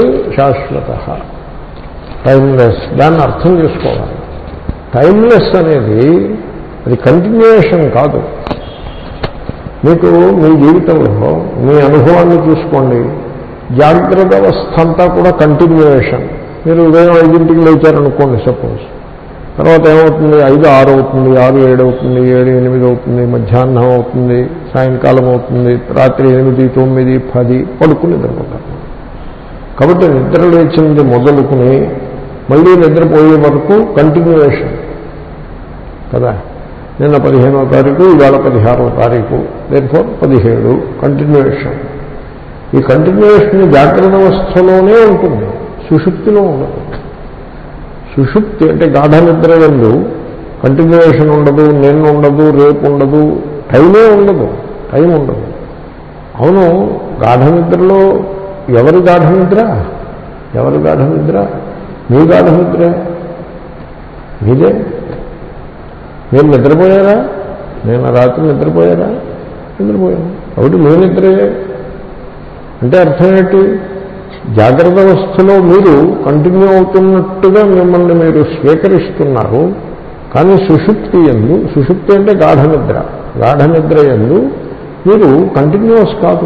టైమ్లెస్, దాన్ని అర్థం చేసుకోవాలి. టైమ్లెస్ అనేది అది కంటిన్యూయేషన్ కాదు. మీకు మీ జీవితంలో మీ అనుభవాన్ని చూసుకోండి. జాగ్రత్త అవస్థ అంతా కూడా కంటిన్యూయేషన్. మీరు ఉదయం 5ంటికి లేచారనుకోండి సపోజ్, తర్వాత ఏమవుతుంది, 5, 6 అవుతుంది, 6, 7 అవుతుంది, 7, 8 అవుతుంది, మధ్యాహ్నం అవుతుంది, సాయంకాలం అవుతుంది, రాత్రి 8, 9, 10 పడుకుని నిద్రపోతారు. కాబట్టి నిద్ర లేచింది మొదలుకుని మళ్ళీ నిద్రపోయే వరకు కంటిన్యూయేషన్ కదా. నిన్న 15వ తారీఖు, ఇవాళ 16వ తారీఖు, దేర్ఫోర్ 17 కంటిన్యూయేషన్. ఈ కంటిన్యూయేషన్ జాగ్రత్త అవస్థలోనే ఉంటుంది, సుషుప్తిలో ఉండదు. సుషుప్తి అంటే గాఢ నిద్ర యందు కంటిన్యూయేషన్ ఉండదు, నిన్న ఉండదు, రేపు ఉండదు, టైమే ఉండదు, టైం ఉండదు. అవును, గాఢ నిద్రలో ఎవరి గాఢ నిద్ర? ఎవరి గాఢ నిద్ర? మీ గాఢ నిద్ర మీదే. మీరు నిద్రపోయారా? నేను రాత్రి నిద్రపోయారా? నిద్రపోయాను. కాబట్టి మీ నిద్రయే అంటే అర్థం ఏంటి? జాగ్రత్త అవస్థలో మీరు కంటిన్యూ అవుతున్నట్టుగా మిమ్మల్ని మీరు స్వీకరిస్తున్నారు. కానీ సుషుప్తి యందు, సుషుప్తి అంటే గాఢ నిద్ర, గాఢ నిద్ర యందు మీరు కంటిన్యూస్ కాదు,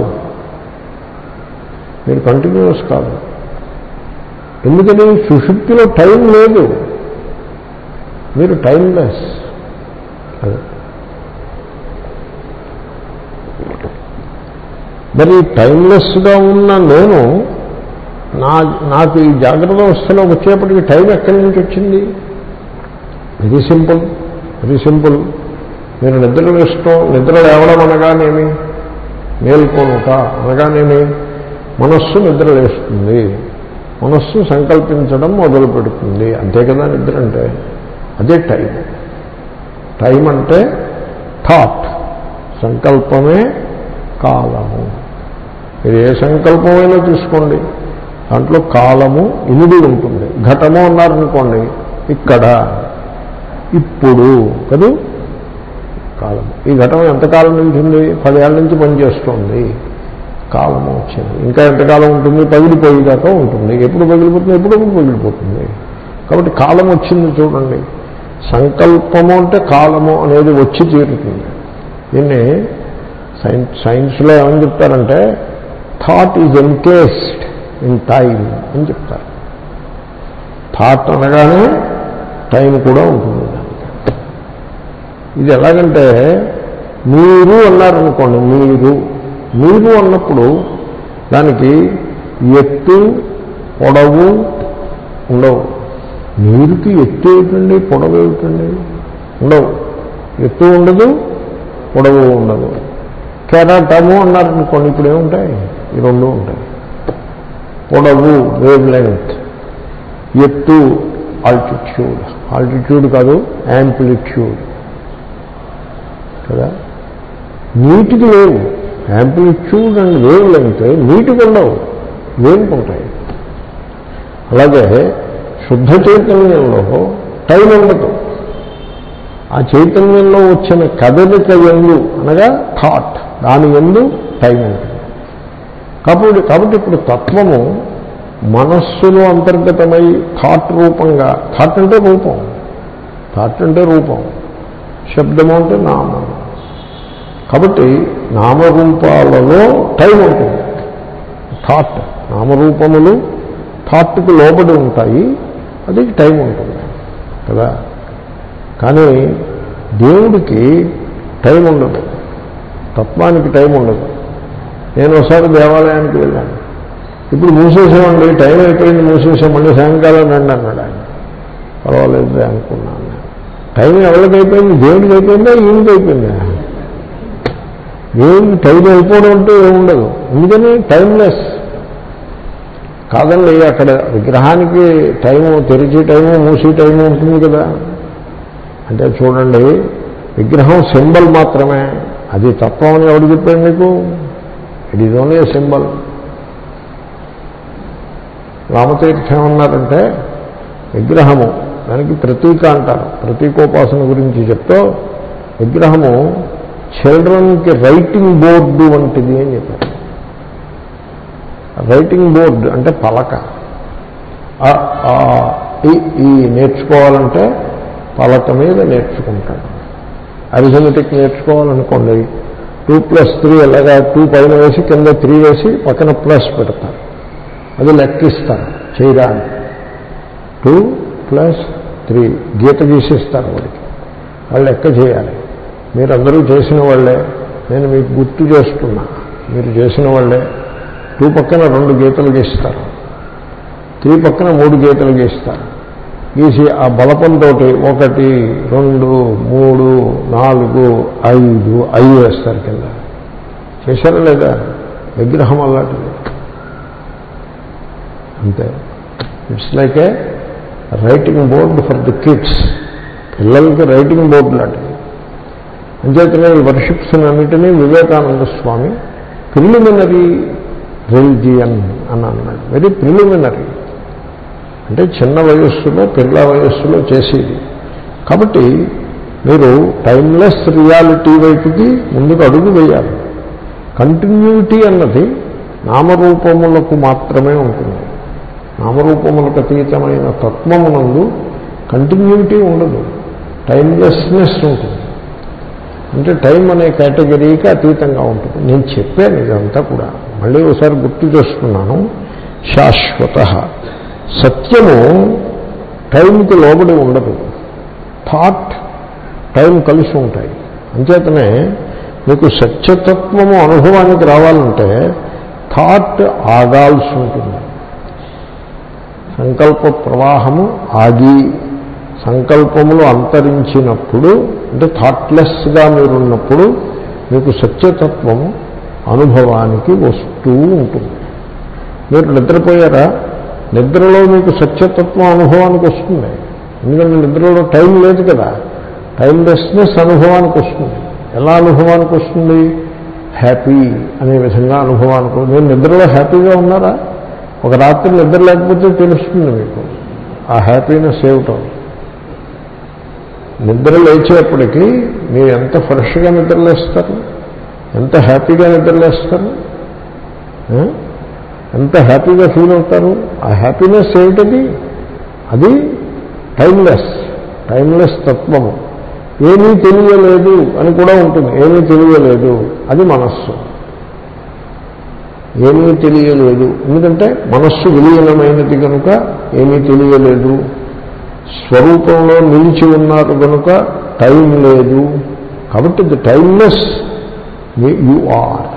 మీరు కంటిన్యూస్ కాదు. ఎందుకని? సుషుప్తిలో టైం లేదు, మీరు టైమ్లెస్. అదే మరి టైమ్లెస్గా ఉన్న నేను నాకు ఈ జాగ్రత్త అవస్థలో వచ్చేప్పటికి టైం ఎక్కడి నుంచి వచ్చింది? Very simple, very simple. మీరు నిద్ర లేవడం అనగానేమి, మేల్కొనుట అనగానేమి, మనస్సు నిద్ర లేస్తుంది, మనస్సు సంకల్పించడం మొదలు పెడుతుంది. అంతే కదా నిద్ర అంటే. అదే టైం. టైం అంటే థాట్, సంకల్పమే కాలము. మీరు ఏ సంకల్పమైనా తీసుకోండి, దాంట్లో కాలము ఇమిడి ఉంటుంది. ఘటము అన్నారనుకోండి, ఇక్కడ ఇప్పుడు కదూ కాలము. ఈ ఘటన ఎంతకాలం నుంచి ఉంది? 10 ఏళ్ళ నుంచి పనిచేస్తుంది. కాలము వచ్చింది. ఇంకా ఎంతకాలం ఉంటుంది? పగిలిపోయేదాకా ఉంటుంది. ఎప్పుడు పగిలిపోతుంది? ఎప్పుడు పగిలిపోతుంది. కాబట్టి కాలం వచ్చింది చూడండి. సంకల్పము అంటే కాలము అనేది వచ్చి తీరుతుంది. దీన్ని సైన్స్లో ఏమని చెప్తారంటే thought is encased in time అని చెప్తారు. థాట్ అనగానే టైం కూడా ఉంటుంది. ఇది ఎలాగంటే మీరు అన్నారనుకోండి, మీరు అన్నప్పుడు దానికి ఎత్తు పొడవు ఉండవు. నీరుకి ఎత్తు ఏమిటండి, పొడవు ఏమిటండి? ఉండవు. ఎత్తు ఉండదు, పొడవు ఉండదు. కెరాటము అన్నారనుకోండి, ఇప్పుడు ఏముంటాయి? ఈ రెండు ఉంటాయి. పొడవు వేవ్ లెంగ్త్, ఎత్తు ఆల్టిట్యూడ్, ఆల్టిట్యూడ్ కాదు యాంప్లిట్యూడ్ కదా. నీటికి లేవు. యాంప్లిట్యూడ్ అండ్ వేవ్ లెంగ్త్ నీటికి ఉండవు, వేవ్కి ఉంటాయి. అలాగే శుద్ధ చైతన్యంలో టైం ఉండదు. ఆ చైతన్యంలో వచ్చిన కదలిక యందు అనగా థాట్, దాని యందు టైం ఉంటుంది. కాబట్టి ఇప్పుడు తత్వము మనస్సులో అంతర్గతమై థాట్ రూపంగా, థాట్ అంటే రూపం, థాట్ అంటే రూపం, శబ్దము అంటే నామం. కాబట్టి నామరూపాలలో టైం ఉంటుంది. థాట్, నామరూపములు థాట్కి లోబడి ఉంటాయి, అది టైం ఉంటుంది కదా. కానీ దేవుడికి టైం ఉండదు, తత్వానికి టైం ఉండదు. నేను ఒకసారి దేవాలయానికి వెళ్ళాను. ఇప్పుడు మూసేసామండి, టైం అయిపోయింది, మూసేసాం, మళ్ళీ సాయంకాలం రండి అన్నాడు ఆయన. పర్వాలేదు అనుకున్నాను. టైం ఎవరికి అయిపోయింది? దేవుడికి అయిపోయిందా, ఈయనకి అయిపోయిందా? దేవుడికి టైం అయిపోవడం అంటే ఏముండదు. ఎందుకని? టైమ్లెస్ కాదండి. అక్కడ విగ్రహానికి టైము, తెరిచే టైము, మూసే టైము ఉంటుంది కదా. అంటే చూడండి, విగ్రహం సింబల్ మాత్రమే, అది తత్వం అని ఎవరు చెప్పాడు మీకు? It is only a symbol. Ramatirtham ఏమన్నారంటే విగ్రహము దానికి ప్రతీక అంటారు. ప్రతీకోపాసన గురించి చెప్తూ విగ్రహము చిల్డ్రన్కి రైటింగ్ బోర్డు వంటిది అని చెప్పారు. రైటింగ్ బోర్డు అంటే పలక. ఈ నేర్చుకోవాలంటే పలక మీద నేర్చుకుంటాడు. అరిథమెటిక్ నేర్చుకోవాలనుకోండి, 2+3 ఎలాగా 2 పైన వేసి కింద 3 వేసి పక్కన ప్లస్ పెడతారు, అది లెక్కిస్తారు చేయడానికి. 2+3 గీత గీసిస్తారు వాడికి, వాళ్ళు లెక్క చేయాలి. మీరందరూ చేసిన వాళ్ళే, నేను మీకు గుర్తు చేస్తున్నా, మీరు చేసిన వాళ్ళే. 2 పక్కన 2 గీతలు గీస్తారు, 3 పక్కన 3 గీతలు గీస్తారు. గీసి ఆ బలపంతో 1 2 3 4 5 వేస్తారు కింద. చేశారా లేదా? విగ్రహం అలాంటిది అంతే. It's like a writing board for the kids. పిల్లలకి రైటింగ్ బోర్డు లాంటిది. అంచేతనే ఈ వర్షిప్స్ అన్నిటినీ వివేకానంద స్వామి ప్రిలిమినరీ రిలిజియన్ అని అన్నాడు. వెరీ ప్రిలిమినరీ అంటే చిన్న వయస్సులో, పిల్ల వయస్సులో చేసేది. కాబట్టి మీరు టైమ్లెస్ రియాలిటీ వైపుకి ముందుకు అడుగు వేయాలి. కంటిన్యూటీ అన్నది నామరూపములకు మాత్రమే ఉంటుంది. నామరూపములకు అతీతమైన తత్వమునందు కంటిన్యూటీ ఉండదు, టైమ్లెస్నెస్ ఉంటుంది. అంటే టైం అనే కేటగిరీకి అతీతంగా ఉంటుంది. నేను చెప్పాను ఇదంతా కూడా, మళ్ళీ ఒకసారి గుర్తు చేస్తున్నాను. శాశ్వత సత్యము టైంకి లోబడి ఉండదు. థాట్ టైం కలిసి ఉంటాయి. అంచేతనే మీకు సత్యతత్వము అనుభవానికి రావాలంటే థాట్ ఆగాల్సి ఉంటుంది. సంకల్ప ప్రవాహము ఆగి సంకల్పములు అంతరించినప్పుడు, అంటే థాట్లెస్గా మీరున్నప్పుడు మీకు సత్యతత్వము అనుభవానికి వస్తూ ఉంటుంది. మీరు నిద్రపోయారా? నిద్రలో మీకు సత్యతత్వం అనుభవానికి వస్తుంది. ఎందుకంటే నిద్రలో టైం లేదు కదా, టైమ్లెస్నెస్ అనుభవానికి వస్తుంది. ఎలా అనుభవానికి వస్తుంది? హ్యాపీ అనే విధంగా అనుభవానికి. మీరు నిద్రలో హ్యాపీగా ఉన్నారా? ఒక రాత్రి నిద్ర లేకపోతే తెలుస్తుంది మీకు ఆ హ్యాపీనెస్ ఏమిటో. నిద్ర లేచేప్పటికీ మీరు ఎంత ఫ్రెష్గా నిద్రలేస్తారు, ఎంత హ్యాపీగా నిద్రలేస్తారు, ఎంత హ్యాపీగా ఫీల్ అవుతారు. ఆ హ్యాపీనెస్ ఏమిటది? అది టైమ్లెస్ తత్వము. ఏమీ తెలియలేదు అని కూడా ఉంటుంది. ఏమీ తెలియలేదు, అది మనస్సు. ఏమీ తెలియలేదు ఎందుకంటే మనస్సు విలీనమైనది కనుక ఏమీ తెలియలేదు. స్వరూపంలో నిలిచి ఉన్నారు కనుక టైం లేదు. కాబట్టి ది టైమ్లెస్ యు ఆర్.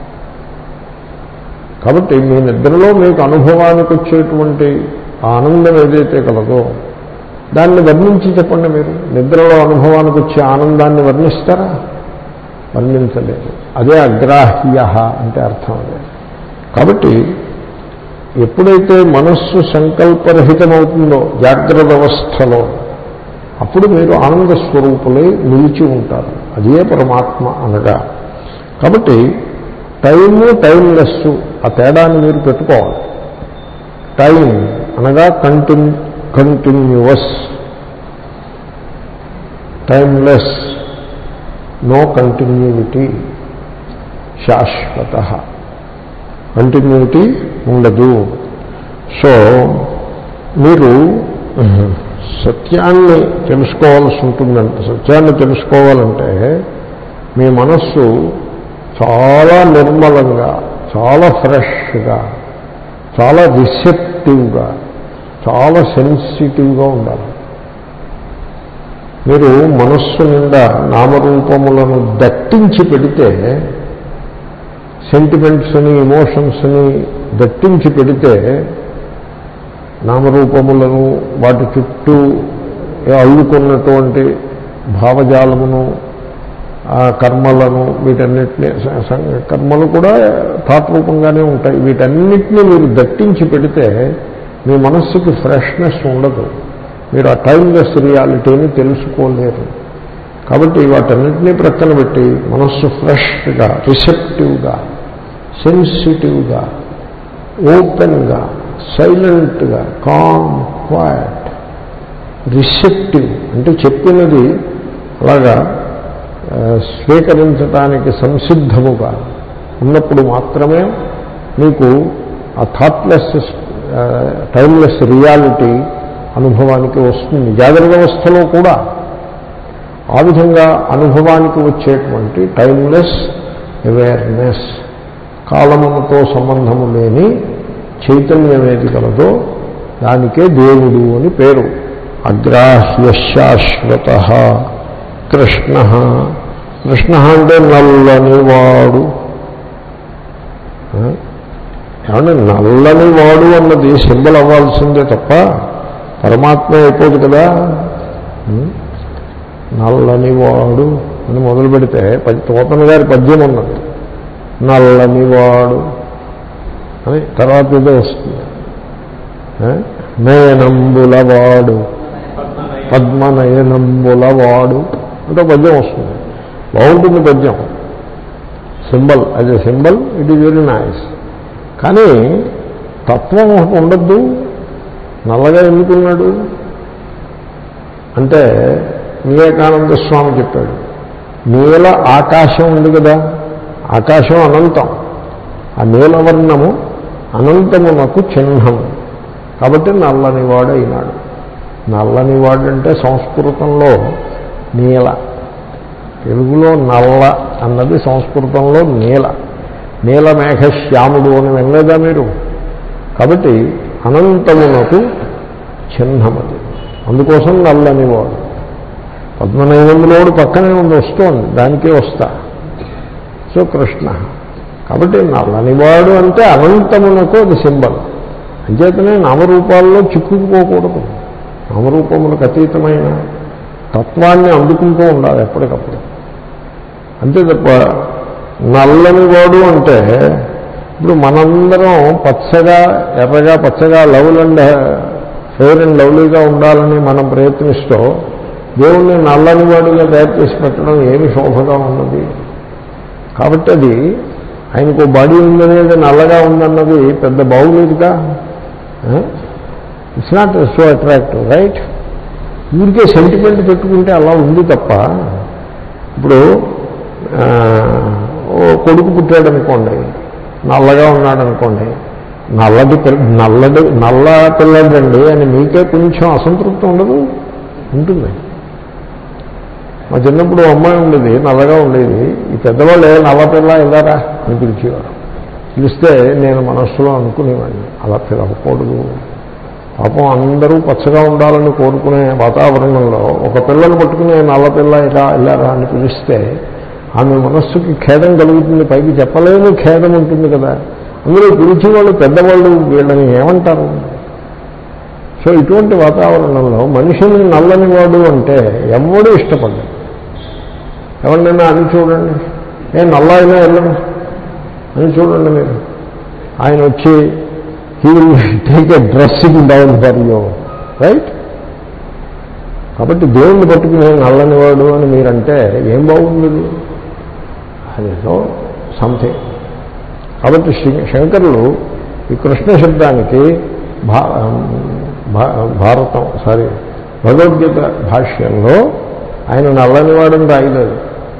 కాబట్టి మీ నిద్రలో మీకు అనుభవానికి వచ్చేటువంటి ఆనందం ఏదైతే కలదో దాన్ని వర్ణించి చెప్పండి. మీరు నిద్రలో అనుభవానికి వచ్చే ఆనందాన్ని వర్ణిస్తారా? వర్ణించలేదు. అదే అగ్రాహ్య అంటే అర్థం అదే. కాబట్టి ఎప్పుడైతే మనస్సు సంకల్పరహితమవుతుందో జాగ్రత్త అవస్థలో, అప్పుడు మీరు ఆనంద స్వరూపులై నిలిచి ఉంటారు. అదే పరమాత్మ అనగా. కాబట్టి టైము టైమ్లెస్ ఆ తేడాన్ని మీరు పెట్టుకోవాలి. టైం అనగా కంటిన్యూవస్, టైమ్లెస్, నో కంటిన్యూటీ, శాశ్వత, కంటిన్యూటీ ఉండదు. సో మీరు సత్యాన్ని తెలుసుకోవాల్సి ఉంటుందంటే, సత్యాన్ని తెలుసుకోవాలంటే మీ మనస్సు చాలా నిర్మలంగా, చాలా ఫ్రెష్గా, చాలా రిసెప్టివ్గా, చాలా సెన్సిటివ్గా ఉండాలి. మీరు మనస్సు నిండా నామరూపములను దట్టించి పెడితే, సెంటిమెంట్స్ని ఇమోషన్స్ని దట్టించి పెడితే, నామరూపములను వాటి చుట్టూ అల్లుకున్నటువంటి భావజాలమును, ఆ కర్మలను, వీటన్నిటినీ, కర్మలు కూడా థాట్ రూపంగానే ఉంటాయి. వీటన్నిటినీ మీరు దట్టించి పెడితే మీ మనస్సుకి ఫ్రెష్నెస్ ఉండదు. మీరు ఆ టైమ్లెస్ రియాలిటీని తెలుసుకోలేరు. కాబట్టి వాటన్నిటినీ ప్రక్కన పెట్టి మనస్సు ఫ్రెష్గా, రిసెప్టివ్గా, సెన్సిటివ్గా, ఓపెన్గా, సైలెంట్గా, కామ్, క్వైట్, రిసెప్టివ్ అంటే చెప్పినది అలాగా స్వీకరించడానికి సంసిద్ధముగా ఉన్నప్పుడు మాత్రమే మీకు ఆ థాట్లెస్ టైమ్లెస్ రియాలిటీ అనుభవానికి వస్తుంది. జాగ్రత్త అవస్థలో కూడా ఆ విధంగా అనుభవానికి వచ్చేటువంటి టైమ్లెస్ అవేర్నెస్, కాలముతో సంబంధము లేని చైతన్యం ఏది కలదో దానికే దేవుడు అని పేరు. అగ్రాహ్య శాశ్వత కృష్ణ. కృష్ణ అంటే నల్లని వాడు. ఏమంటే నల్లని వాడు అన్నది సింబల్ అవ్వాల్సిందే తప్ప పరమాత్మ అయిపోదు కదా. నల్లని వాడు అని మొదలు పెడితే పోతన గారి పద్యం ఉన్నది, నల్లని వాడు అని. తర్వాత ఇదే వస్తుంది, నయనంబులవాడు, పద్మనయనంబులవాడు అంటే పద్యం వస్తుంది. బాగుంటుంది పద్యం, symbol as a symbol it is very nice. కానీ తత్వం ఒకటి ఉండద్దు. నల్లగా ఎందుకున్నాడు అంటే వివేకానంద స్వామి చెప్పాడు, నీల ఆకాశం ఉంది కదా, ఆకాశం అనంతం, ఆ నీలవర్ణము అనంతమునకు చిహ్నము, కాబట్టి నల్లనివాడు అయినాడు. నల్లనివాడు అంటే సంస్కృతంలో నీల, తెలుగులో నల్ల అన్నది సంస్కృతంలో నీల. నీలమేఘ శ్యాముడు అని వినలేదా మీరు? కాబట్టి అనంతమునకు చిహ్నమది, అందుకోసం నల్లనివాడు. పద్మనయనంలోడు పక్కనే ఉంది, వస్తోంది, దానికే వస్తా. సో కృష్ణ కాబట్టి నల్లనివాడు అంటే అనంతమునకు అది సింబల్. అంచేతనే నామరూపాల్లో చిక్కుకుపోకూడదు. నామరూపములకు అతీతమైన తత్వాన్ని అందుకుంటూ ఉండాలి ఎప్పటికప్పుడు. అంతే తప్ప నల్లనివాడు అంటే ఇప్పుడు మనందరం పచ్చగా, ఎర్రగా, పచ్చగా, లవ్ల్ అండ్ ఫెయిర్ అండ్ లవ్లీగా ఉండాలని మనం ప్రయత్నిస్తూ దేవుణ్ణి నల్లనివాడుగా తయారు చేసి పెట్టడం ఏమి శోభగా ఉన్నది. కాబట్టి అది ఆయనకు బాడీ ఉందనేది, నల్లగా ఉందన్నది పెద్ద బాగులేదుగా. It's not so attractive, right? ఊరికే సెంటిమెంట్ పెట్టుకుంటే అలా ఉంది తప్ప. ఇప్పుడు కొడుకు పుట్టాడు అనుకోండి, నల్లగా ఉన్నాడు అనుకోండి, నల్ల పిల్లడండి అని మీకే కొంచెం అసంతృప్తి ఉండదు? ఉంటుంది. మా చిన్నప్పుడు అమ్మాయి ఉండేది, నల్లగా ఉండేది. ఈ పెద్దవాళ్ళు నల్ల పిల్ల వెళ్ళారా అని పిలిచేవారు. పిలిస్తే నేను మనస్సులో అనుకునేవాడిని, అలా పిలవకూడదు. పాపం అందరూ పచ్చగా ఉండాలని కోరుకునే వాతావరణంలో ఒక పిల్లను పట్టుకుని నల్ల పిల్ల ఇలా వెళ్ళారా అని పిలిస్తే ఆమె మనస్సుకి ఖేదం కలుగుతుంది. పైకి చెప్పలేని ఖేదం ఉంటుంది కదా. అందులో పిలిచి వాళ్ళు పెద్దవాళ్ళు వీళ్ళని ఏమంటారు? సో ఇటువంటి వాతావరణంలో మనిషిని నల్లని వాడు అంటే ఎవడూ ఇష్టపడ్డాడు. ఎవరినైనా అని చూడండి, నల్ల అయినా వెళ్ళను అని చూడండి మీరు. ఆయన వచ్చి he will take a dressing down for you, right? కాబట్టి దేవుణ్ణి పట్టుకుని నల్లనివాడు అని మీరంటే ఏం బాగుంది అది, సంథింగ్. కాబట్టి శంకరులు ఈ కృష్ణ శబ్దానికి భగవద్గీత భాష్యంలో ఆయన నల్లనివాడని రాయలేదు,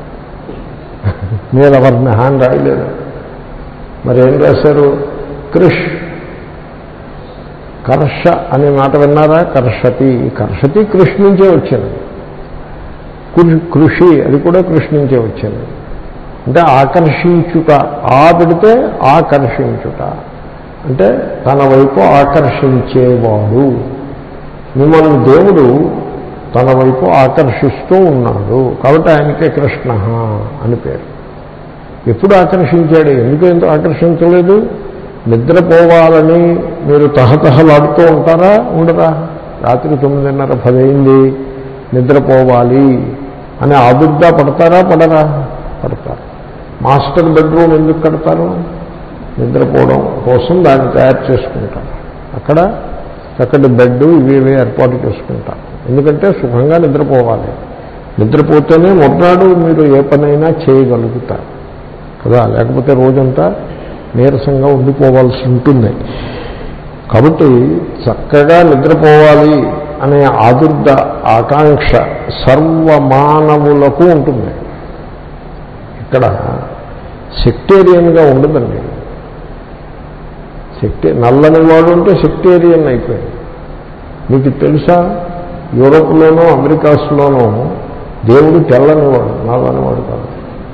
నీలవర్ణ అని రాయలేదు. మరి ఏం రాశారు? కర్ష అనే మాట విన్నారా? కర్షతి, కర్షతి కృష్ నుంచే వచ్చింది. కృషి అది కూడా కృష్ నుంచే వచ్చింది. అంటే ఆకర్షించుట, ఆ పెడితే ఆకర్షించుట అంటే తన వైపు ఆకర్షించేవాడు. మిమ్మల్ని దేవుడు తన వైపు ఆకర్షిస్తూ ఉన్నాడు, కాబట్టి ఆయనకే కృష్ణ అని పేరు. ఎప్పుడు ఆకర్షించాడు? ఎందుకు ఆకర్షించలేదు? నిద్రపోవాలని మీరు తహతహలాడుతూ ఉంటారా? ఉండరా? రాత్రి 9:30, 10 అయింది, నిద్రపోవాలి అని ఆదుర్దా పడతారా? పడరా? పడతారు. మాస్టర్ బెడ్రూమ్ ఎందుకు కడతారు? నిద్రపోవడం కోసం దాన్ని తయారు చేసుకుంటారు. అక్కడ చక్కటి బెడ్ ఇవి ఏర్పాటు చేసుకుంటారు. ఎందుకంటే సుఖంగా నిద్రపోవాలి. నిద్రపోతేనే మొదనాడు మీరు ఏ పనైనా చేయగలుగుతారు కదా, లేకపోతే రోజంతా నీరసంగా ఉండిపోవాల్సి ఉంటుంది. కాబట్టి చక్కగా నిద్రపోవాలి అనే ఆదుర్ద ఆకాంక్ష సర్వమానవులకు ఉంటుంది. ఇక్కడ సెక్టేరియన్గా ఉండదండి. నల్లని వాడు అంటే సెక్టేరియన్ అయిపోయింది. మీకు తెలుసా, యూరోప్లోనూ అమెరికాస్లోనూ దేవుడు తెల్లనివాడు, నల్లనివాడు కాదు.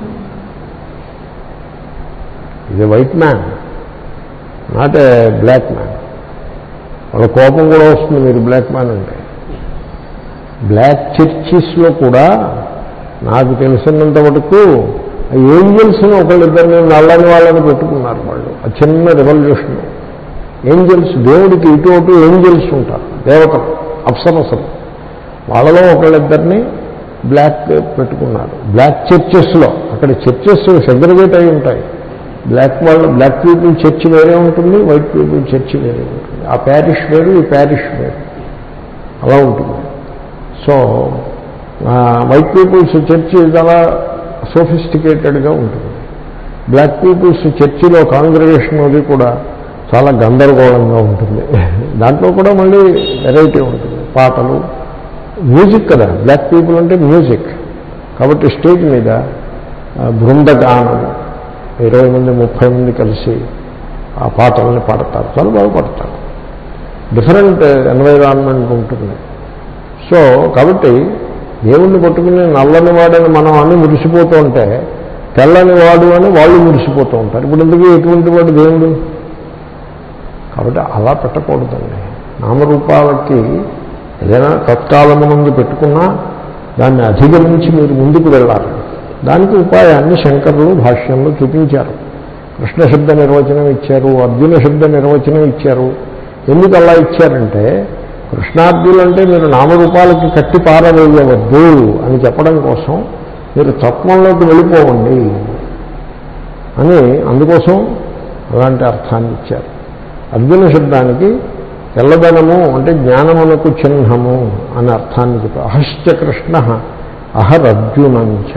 ఇది white man, not a black man. వాళ్ళ కోపం కూడా వస్తుంది మీరు బ్లాక్ మ్యాన్ అంటే. బ్లాక్ చర్చిస్లో కూడా నాకు తెలిసినంత మటుకు ఏంజల్స్ని ఒకళ్ళిద్దరిని నల్లని వాళ్ళని పెట్టుకున్నారు వాళ్ళు. ఆ చిన్న రెవల్యూషన్. ఏంజల్స్, దేవుడికి ఇటు అటు ఏంజల్స్ ఉంటారు, దేవతలు, అప్సరసలు. వాళ్ళలో ఒకళ్ళిద్దరిని బ్లాక్ పెట్టుకున్నారు బ్లాక్ చర్చెస్లో. అక్కడ చర్చెస్ సెగ్రిగేట్ అయి ఉంటాయి. బ్లాక్ పీపుల్ చర్చ్ వేరే ఉంటుంది, వైట్ పీపుల్ చర్చ్ వేరే ఉంటుంది. ఆ ప్యారిష్ వేరు, ఈ ప్యారిష్ వేరు, అలా ఉంటుంది. సో వైట్ పీపుల్స్ చర్చ్ చాలా సోఫిస్టికేటెడ్గా ఉంటుంది. బ్లాక్ పీపుల్స్ చర్చిలో కాంగ్రిగేషన్ అది కూడా చాలా గందరగోళంగా ఉంటుంది. దాంట్లో కూడా మళ్ళీ వెరైటీ ఉంటుంది. పాటలు, మ్యూజిక్ కదా, బ్లాక్ పీపుల్ అంటే మ్యూజిక్. కాబట్టి స్టేజ్ మీద బృందగానం 20 మంది 30 మంది కలిసి ఆ పాటల్ని పాడతారు, చాలా బాగా పాడతారు. డిఫరెంట్ ఎన్వైరాన్మెంట్ ఉంటుంది. సో కాబట్టి దేవుణ్ణి పట్టుకుని నల్లని వాడని మనం అన్ని మురిసిపోతూ ఉంటే తెల్లని వాడు అని వాళ్ళు మురిసిపోతూ ఉంటారు. ఇప్పుడు ఎందుకు ఎటువంటి వాడు దేవుడు? కాబట్టి అలా పెట్టకూడదండి. నామరూపాలకి ఏదైనా తత్కాలము నుండి పెట్టుకున్నా దాన్ని అధిగమించి మీరు ముందుకు వెళ్ళాలి. దానికి ఉపాయాన్ని శంకరులు భాష్యంలో చూపించారు. కృష్ణ శబ్ద నిర్వచనం ఇచ్చారు, అర్జున శబ్ద నిర్వచనం ఇచ్చారు. ఎందుకు అలా ఇచ్చారంటే కృష్ణార్జునులు అంటే మీరు నామరూపాలకి కట్టి పారవేయవద్దు అని చెప్పడం కోసం, మీరు తత్వంలోకి వెళ్ళిపోవండి అని, అందుకోసం అలాంటి అర్థాన్ని ఇచ్చారు. అర్జున శబ్దానికి తెల్లదనము అంటే జ్ఞానమునకు చిహ్నము అనే అర్థాన్ని చెప్పారు. అహశ్చ కృష్ణ అహరర్జునంచ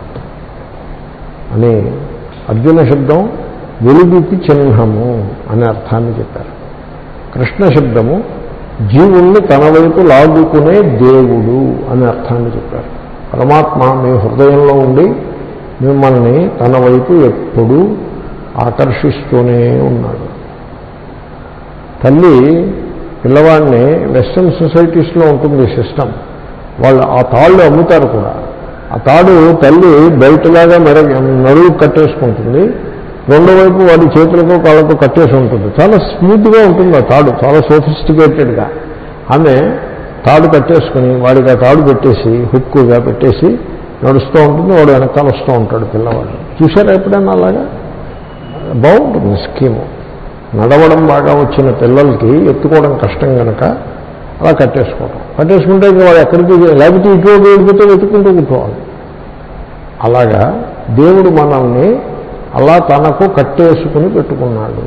అని అర్జున శబ్దం వెలుగుకి చిహ్నము అనే అర్థాన్ని చెప్పారు. కృష్ణ శబ్దము జీవుణ్ణి తన వైపు లాగుకునే దేవుడు అనే అర్థాన్ని చెప్పారు. పరమాత్మ మీ హృదయంలో ఉండి మిమ్మల్ని తన వైపు ఎప్పుడూ ఆకర్షిస్తూనే ఉన్నాడు. తల్లి పిల్లవాడిని వెస్ట్రన్ సొసైటీస్లో ఉంటుంది సిస్టమ్, వాళ్ళు ఆ తాళ్ళు అమ్ముతారు కూడా. ఆ తాడు తల్లి బెల్ట్ లాగా నడువు కట్టేసుకుంటుంది, రెండో వైపు వాడి చేతులతో కాళ్ళతో కట్టేసి ఉంటుంది. చాలా స్మూత్గా ఉంటుంది ఆ తాడు, చాలా సోఫిస్టికేటెడ్గా. ఆమె తాడు కట్టేసుకుని వాడికి ఆ తాడు పెట్టేసి హుక్కుగా పెట్టేసి నడుస్తూ ఉంటుంది. వాడు వెనకాల వస్తూ ఉంటాడు పిల్లవాడు. చూసారా ఎప్పుడైనా అలాగా? బాగుంటుంది స్కీము. నడవడం బాగా వచ్చిన పిల్లలకి ఎత్తుకోవడం కష్టం కనుక అలా కట్టేసుకుంటే ఇంకా వాడు ఎక్కడికి, లేకపోతే ఇటు వెళ్ళిపోతే వెతుక్కుంటూ కూర్చోవాలి. అలాగా దేవుడు మనల్ని అలా తనకు కట్టేసుకుని పెట్టుకున్నాడు.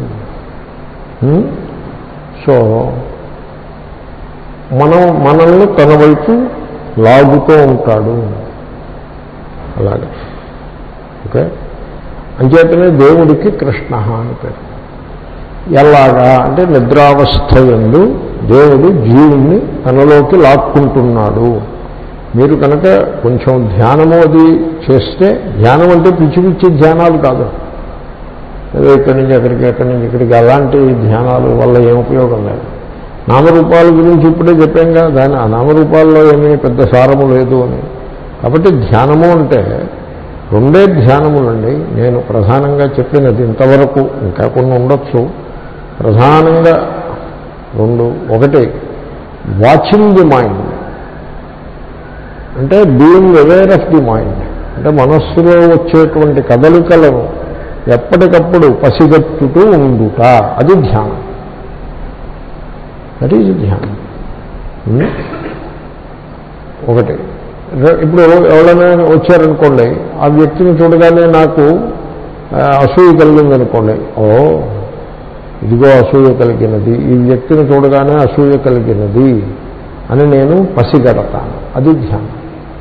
సో మనల్ని తన వైపు లాగుతూ ఉంటాడు అలాగే. ఓకే, అంచేతనే దేవుడికి కృష్ణ అని పేరు. ఎలాగా అంటే నిద్రావస్థ యందు దేవుడు జీవుణ్ణి తనలోకి లాక్కుంటున్నాడు. మీరు కనుక కొంచెం ధ్యానము అది చేస్తే, ధ్యానం అంటే పిచ్చి పిచ్చి ధ్యానాలు కాదు, ఏదో ఇక్కడి నుంచి అక్కడికి ఎక్కడి నుంచి ఇక్కడికి అలాంటి ధ్యానాల వల్ల ఏం ఉపయోగం లేదు. నామరూపాల గురించి ఇప్పుడే చెప్పాంగా, దాని ఆ నామరూపాల్లో ఏమీ పెద్ద సారము లేదు అని. కాబట్టి ధ్యానము అంటే రెండే ధ్యానములండి. నేను ప్రధానంగా చెప్పినది ఇంతవరకు, ఇంకా కొన్ని ఉండొచ్చు. ప్రధానంగా రెండు. ఒకటి వాచింగ్ ది మైండ్, అంటే being aware of the mind, అంటే మనస్సులో వచ్చేటువంటి కదలికలను ఎప్పటికప్పుడు పసిగట్టుతూ ఉండుట, అది ధ్యానం. దట్ ఈజ్ ధ్యానం. ఒకటి. ఇప్పుడు ఎవరైనా వచ్చారనుకోండి, ఆ వ్యక్తిని చూడగానే నాకు అసూయ కలిగిందనుకోండి, ఓ ఇదిగో అసూయ కలిగినది, ఈ వ్యక్తిని చూడగానే అసూయ కలిగినది అని నేను పసిగడతాను. అది ధ్యానం.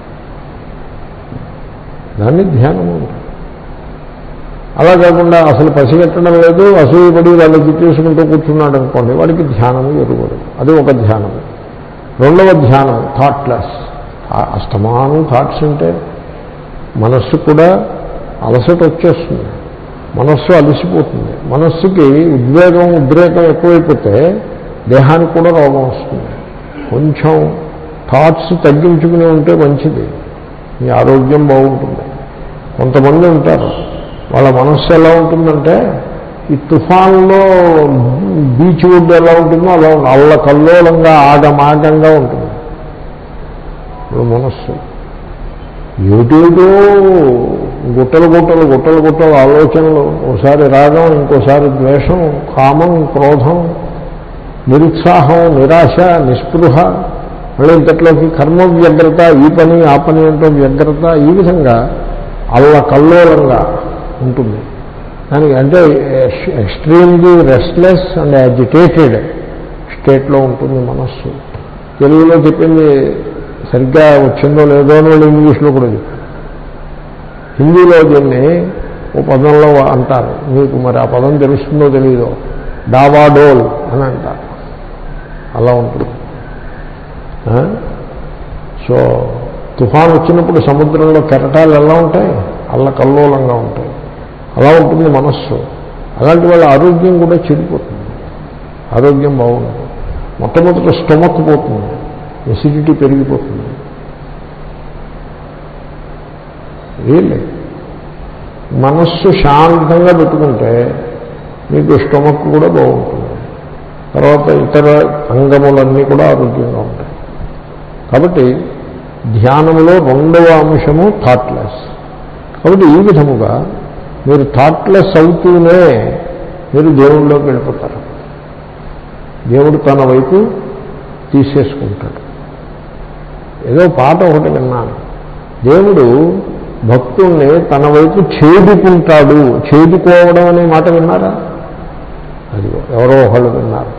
దాన్ని ధ్యానము ఉంటుంది. అలా కాకుండా అసలు పసిగట్టడం లేదు, అసూయపడి వాళ్ళు తిట్టేసుకుంటూ కూర్చున్నాడు అనుకోండి, వాడికి ధ్యానము ఎరుగదు. అది ఒక ధ్యానము. రెండవ ధ్యానం థాట్లెస్. అస్తమానం థాట్స్ అంటే మనస్సు కూడా అలసట వచ్చేస్తుంది, మనస్సు అలసిపోతుంది. మనస్సుకి ఉద్రేకం ఎక్కువైపోతే దేహానికి కూడా రోగం వస్తుంది. కొంచెం థాట్స్ తగ్గించుకుని ఉంటే మంచిది, మీ ఆరోగ్యం బాగుంటుంది. కొంతమంది ఉంటారు, వాళ్ళ మనస్సు ఎలా ఉంటుందంటే ఈ తుఫాన్లో బీచ్ ఒడ్డు ఎలా ఉంటుందో అలా అల్లకల్లోలంగా ఆగమాగంగా ఉంటుంది. ఇప్పుడు మనస్సు ఏటేటో గుట్టలు ఆలోచనలు, ఒకసారి రాగం, ఇంకోసారి ద్వేషం, కామం, క్రోధం, నిరుత్సాహం, నిరాశ, నిస్పృహ, మళ్ళీ ఇంతట్లోకి కర్మ వ్యగ్రత, ఈ పని ఆ పని అంటూ వ్యగ్రత, ఈ విధంగా అల్లకల్లోలంగా ఉంటుంది. దానికి అంటే ఎక్స్ట్రీమ్లీ రెస్ట్లెస్ అండ్ యాజిటేటెడ్ స్టేట్లో ఉంటుంది మనస్సు. తెలుగులో చెప్పింది సరిగ్గా వచ్చిందో లేదో అని వాళ్ళు ఇంగ్లీష్లో కూడా చెప్పారు. హిందీలో దీన్ని ఓ పదంలో అంటారు, మీకు మరి ఆ పదం తెలుస్తుందో తెలీదో, డావాడోల్ అని అంటారు. అలా ఉంటుంది. సో తుఫాన్ వచ్చినప్పుడు సముద్రంలో కెరటాలు ఎలా ఉంటాయి, అల్లకల్లోలంగా ఉంటాయి. అలా ఉంటుంది మనస్సు. అలాంటి వాళ్ళ ఆరోగ్యం కూడా చెడిపోతుంది, ఆరోగ్యం బాగుంటుంది. మొట్టమొదటి స్టొమక్ పోతుంది, ఎసిడిటీ పెరిగిపోతుంది. రియల్లీ మనస్సు శాంతంగా పెట్టుకుంటే మీకు స్టొమక్ కూడా బాగుంటుంది. తర్వాత ఇతర అంగములన్నీ కూడా ఆరోగ్యంగా ఉంటాయి. కాబట్టి ధ్యానంలో రెండవ అంశము థాట్లెస్. కాబట్టి ఈ విధముగా మీరు థాట్లెస్ అవుతూనే మీరు దేవుడిలోకి వెళ్ళిపోతారు. దేవుడు తన వైపు తీసేసుకుంటాడు. ఏదో పాట ఒకటి విన్నాను, దేవుడు భక్తుల్ని తన వైపు చేదుకుంటాడు. చేదుకోవడం అనే మాట విన్నారా? అది ఎవరో ఒకళ్ళు విన్నారు.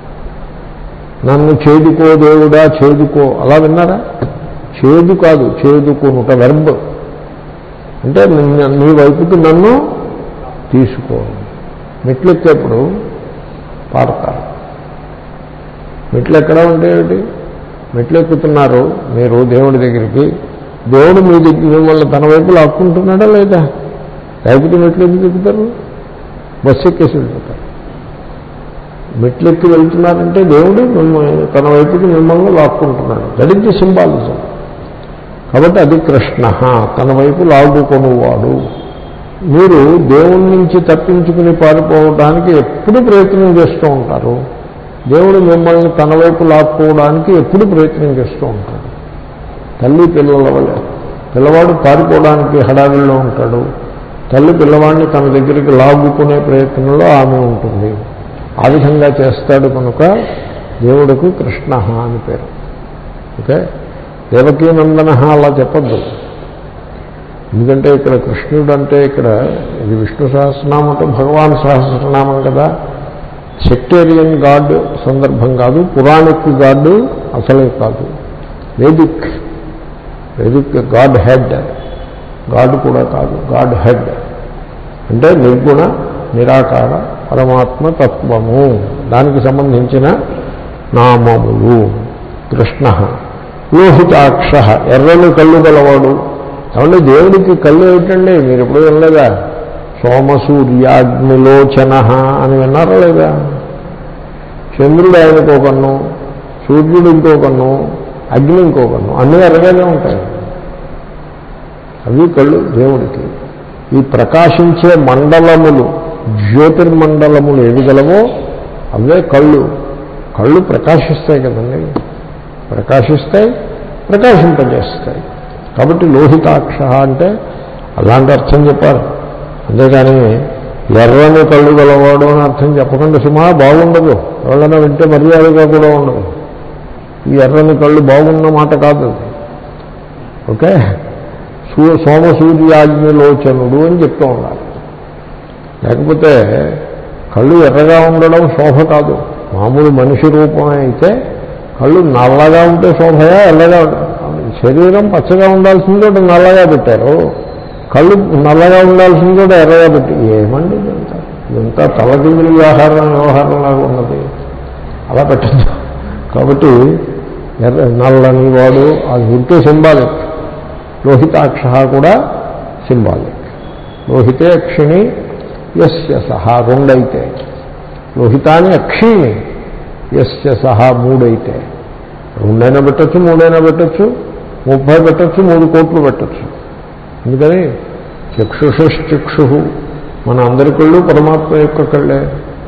నన్ను చేదుకో దేవుడా చేదుకో, అలా విన్నారా? చేదు కాదు, చేదుకునుట వెర్బ్. అంటే నీ వైపుకి నన్ను తీసుకో. మెట్లెక్కేప్పుడు పాడతారు. మెట్లు ఎక్కడ ఉంటాయేమిటి? మెట్లు ఎక్కుతున్నారు మీరు దేవుడి దగ్గరికి, దేవుడు మీ దగ్గర మిమ్మల్ని తన వైపు లాక్కుంటున్నాడా లేదా? లేకపోతే మెట్లు ఎందుకు ఎక్కుతారు? బస్సు ఎక్కేసి వెళ్ళిపోతారు. మెట్లు ఎక్కి వెళ్తున్నారంటే దేవుడు మిమ్మల్ని తన వైపుకి మిమ్మల్ని లాక్కుంటున్నాడు. That is the symbolism. కాబట్టి అది కృష్ణ, తన వైపు లాగుకొనువాడు. మీరు దేవుడి నుంచి తప్పించుకుని పారిపోవడానికి ఎప్పుడు ప్రయత్నం చేస్తూ ఉంటారు. దేవుడు మిమ్మల్ని తన వైపు లాక్కోవడానికి ఎప్పుడు ప్రయత్నం చేస్తూ ఉంటాడు. తల్లి పిల్లల వల్ల, పిల్లవాడు పారిపోవడానికి హడావిల్లో ఉంటాడు, తల్లి పిల్లవాడిని తన దగ్గరికి లాగుకునే ప్రయత్నంలో ఆమె ఉంటుంది. ఆ విధంగా చేస్తాడు కనుక దేవుడికి కృష్ణ అని పేరు. ఓకే, దేవకీనందన అలా చెప్పద్దు. ఎందుకంటే ఇక్కడ కృష్ణుడు అంటే ఇక్కడ ఇది విష్ణు సహస్రనామం అంటే భగవాన్ సహస్రనామం కదా, సెక్టేరియన్ గాడ్ సందర్భం కాదు, పురాణిక్ గాడ్ అసలే కాదు. వేదిక్ గాడ్ హెడ్, గాడ్ కూడా కాదు, గాడ్ హెడ్ అంటే నిర్గుణ నిరాకార పరమాత్మ తత్వము, దానికి సంబంధించిన నామములు. కృష్ణ లోహితాక్ష, ఎర్రని కళ్ళు గలవాడు. కాబట్టి దేవుడికి కళ్ళు ఏమిటండి? మీరు ఎప్పుడు వినలేదా? సోమసూర్యాగ్నిలోచన అని విన్నారా లేదా? చంద్రుడు ఆయనకు ఒక కన్ను, సూర్యుడు ఇంకో కన్ను, అగ్ని ఇంకో కన్ను, అన్నీ ఎర్రగానే ఉంటాయి. అవి కళ్ళు దేవుడికి. ఈ ప్రకాశించే మండలములు, జ్యోతిర్మండలములు ఏవి గలవో అవే కళ్ళు. కళ్ళు ప్రకాశిస్తాయి కదండి, ప్రకాశిస్తాయి, ప్రకాశింపజేస్తాయి. కాబట్టి లోహితాక్ష అంటే అలాంటి అర్థం చెప్పారు. అంతేగాని ఎర్రని కళ్ళు గలవాడు అని అర్థం చెప్పకుండా సుమా, బాగుండదు. ఎవరైనా వింటే మర్యాదగా కూడా ఉండదు. ఈ ఎర్రని కళ్ళు బాగున్న మాట కాదు. ఓకే, సోమసూర్యాగ్నిలోచనుడు అని చెప్తూ ఉండాలి. లేకపోతే కళ్ళు ఎర్రగా ఉండడం శోభ కాదు. మామూలు మనిషి రూపమే అయితే కళ్ళు నల్లగా ఉంటే శోభయా, ఎల్లగా శరీరం పచ్చగా ఉండాల్సిన చోట నల్లగా పెట్టారు, కళ్ళు నల్లగా ఉండాల్సిన చోట ఎర్రగా పెట్టి ఏమండి ఇదంతా తలదిగులు వ్యవహారంలాగా ఉన్నది. అలా పెట్టద్దు. కాబట్టి నల్లని వాడు అది ఉంటే సింబాలిక్. లోహితాక్ష కూడా సింబాలిక్. లోహితే అక్షిణి యస్య సహా రెండైతే, లోహితాన్ని అక్షిణి యస్య సహా మూడైతే, రెండైనా పెట్టచ్చు, మూడైనా పెట్టచ్చు, 30 పెట్టచ్చు, 3 కోట్లు పెట్టచ్చు. అందుకని చక్షుషశ్చక్షు మన అందరి కళ్ళు పరమాత్మ యొక్క కళ్ళే.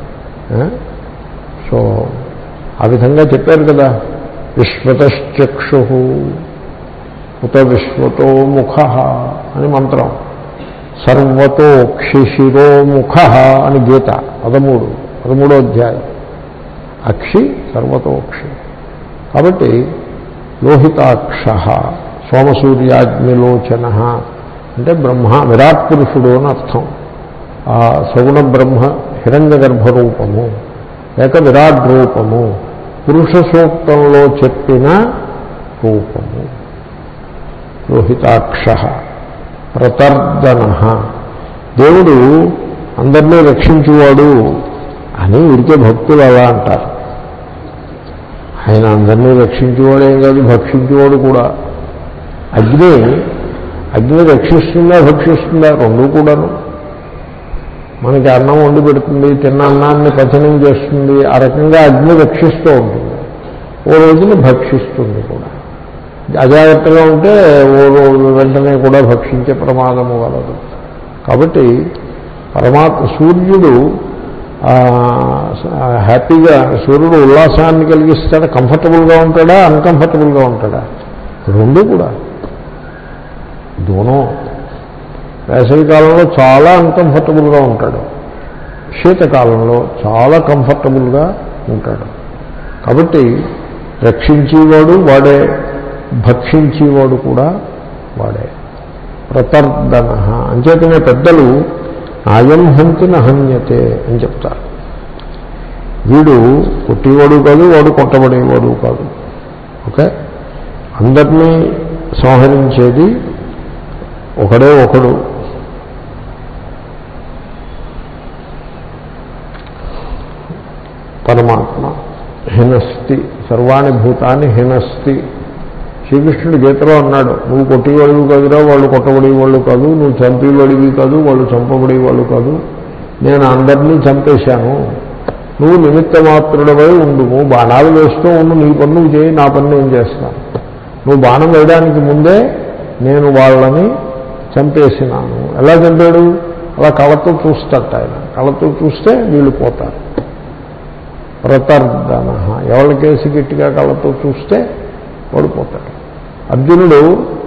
సో ఆ విధంగా చెప్పారు కదా. విశ్వతశ్చక్షు ఉత విశ్వతో ముఖ అని మంత్రం, సర్వతోక్షిశిరో ముఖ అని గీత 13వ అధ్యాయం. అక్షి సర్వతోక్షి. కాబట్టి లోహితాక్ష సోమసూర్యాగ్నిలోచన అంటే బ్రహ్మ విరాట్ పురుషుడు అని అర్థం. ఆ సగుణ బ్రహ్మ హిరణ్య గర్భరూపము లేక విరాట్ రూపము పురుష సూక్తంలో చెప్పిన రూపము. లోహితాక్ష ప్రతర్దన. దేవుడు అందరినీ రక్షించేవాడు అని ఉడికే భక్తులు అలా అంటారు. ఆయన అందరినీ రక్షించేవాడేం కాదు, భక్షించేవాడు కూడా. అగ్ని రక్షిస్తుందా భక్షిస్తుందా? రెండూ కూడాను. మనకి అన్నం వండి పెడుతుంది, తిన్న అన్నాన్ని పచనం చేస్తుంది, ఆ రకంగా అగ్ని రక్షిస్తూ ఉంటుంది. ఓ రోజుని భక్షిస్తుంది కూడా. అజాగ్రత్తగా ఉంటే ఓ రోజు వెంటనే కూడా భక్షించే ప్రమాదము కలదు. కాబట్టి సూర్యుడు హ్యాపీగా, సూర్యుడు ఉల్లాసాన్ని కలిగిస్తాడా, కంఫర్టబుల్గా ఉంటాడా, అన్కంఫర్టబుల్గా ఉంటాడా? రెండు కూడా. దూనం. వేసవికాలంలో చాలా అన్కంఫర్టబుల్గా ఉంటాడు, శీతకాలంలో చాలా కంఫర్టబుల్గా ఉంటాడు. కాబట్టి రక్షించేవాడు వాడే, భక్షించేవాడు కూడా వాడే. ప్రతర్దన. అంచేతనే పెద్దలు నాయం హంతి నహన్యతే అని చెప్తారు. వీడు కొట్టేవాడు కాదు, వాడు కొట్టబడేవాడు కాదు. ఓకే, అందరినీ సంహరించేది ఒకడే ఒకడు. పరమాత్మ. హినస్తి సర్వాణి భూతాన్ని హినస్తి. శ్రీకృష్ణుడు గీతలో అన్నాడు, నువ్వు కొట్టేవాడివి కాదురా, వాళ్ళు కొట్టబడేవాళ్ళు కాదు, నువ్వు చంపేవాడివి కాదు, వాళ్ళు చంపబడేవాళ్ళు కాదు, నేను అందరినీ చంపేశాను, నువ్వు నిమిత్త మాత్రుడవై ఉండుము, బాణాలు వేస్తూ ఉండు, నీ పని నువ్వు చేయి, నా పని నేను చేస్తాను. నువ్వు బాణం వేయడానికి ముందే నేను వాళ్ళని చంపేసినాను. ఎలా చంపాడు? అలా కళ్ళతో చూస్తాట ఆయన. కళ్ళతో చూస్తే వీళ్ళు పోతారు. ప్రతర్దన. ఎవరి కేసు గట్టిగా కళ్ళతో చూస్తే ఓడిపోతాడు. అర్జునుడు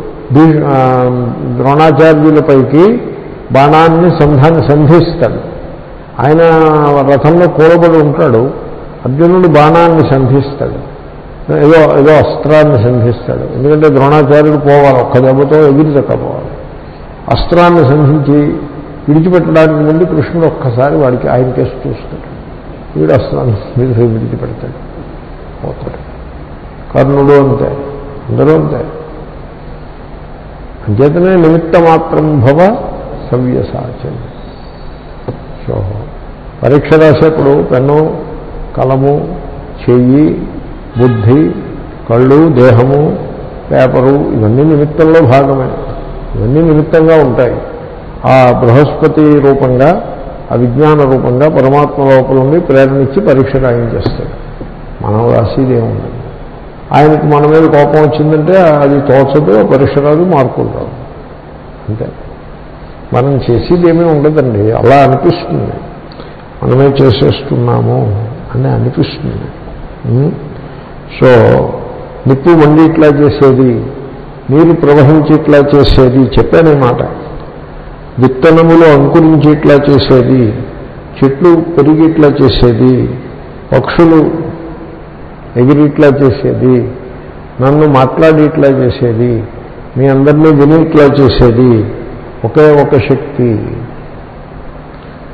ద్రోణాచార్యులపైకి బాణాన్ని సంధిస్తాడు. ఆయన రథంలో కూలబడి ఉంటాడు. అర్జునుడు బాణాన్ని సంధిస్తాడు, ఏదో అస్త్రాన్ని సంధిస్తాడు. ఎందుకంటే ద్రోణాచార్యుడు పోవాలి, ఒక్క దెబ్బతో ఎగిరి చక్కపోవాలి. అస్త్రాన్ని సంధించి విడిచిపెట్టడానికి ముందు కృష్ణుడు ఒక్కసారి వాడికి ఆయన కేసు చూస్తాడు. వీడు అస్త్రాన్ని విడిచిపెడతాడు, పోతాడు. కర్ణుడు అంతే, అందరూ అంతే. అంచేతనే నిమిత్త మాత్రం భవ సవ్యసాచం. సో పరీక్ష రాసేప్పుడు పెన్ను, కలము, చెయ్యి, బుద్ధి, కళ్ళు, దేహము, పేపరు ఇవన్నీ నిమిత్తంలో భాగమే. ఇవన్నీ నిమిత్తంగా ఉంటాయి. ఆ బృహస్పతి రూపంగా, ఆ విజ్ఞాన రూపంగా పరమాత్మ లోపల ఉండి ప్రేరణించి పరీక్ష రాయించేస్తాడు. మనం రాసేది ఏముండదు. ఆయనకు మన మీద కోపం వచ్చిందంటే అది తోచదు, పరీక్ష రాదు, మార్కులు రాదు, అంతే. మనం చేసేది ఏమీ ఉండదండి. అలా అనిపిస్తుంది, మనమే చేసేస్తున్నాము అని అనిపిస్తుంది. సో నిప్పు వండి ఇట్లా చేసేది, నీరు ప్రవహించి ఇట్లా చేసేది చెప్పానే మాట. విత్తనములు అంకురించి ఇట్లా చేసేది, చెట్లు పెరిగి ఇట్లా చేసేది, పక్షులు ఎగిరి ఇట్లా చేసేది, నన్ను మాట్లాడి ఇట్లా చేసేది, మీ అందరినీ విని ఇట్లా చేసేది ఒకే ఒక శక్తి.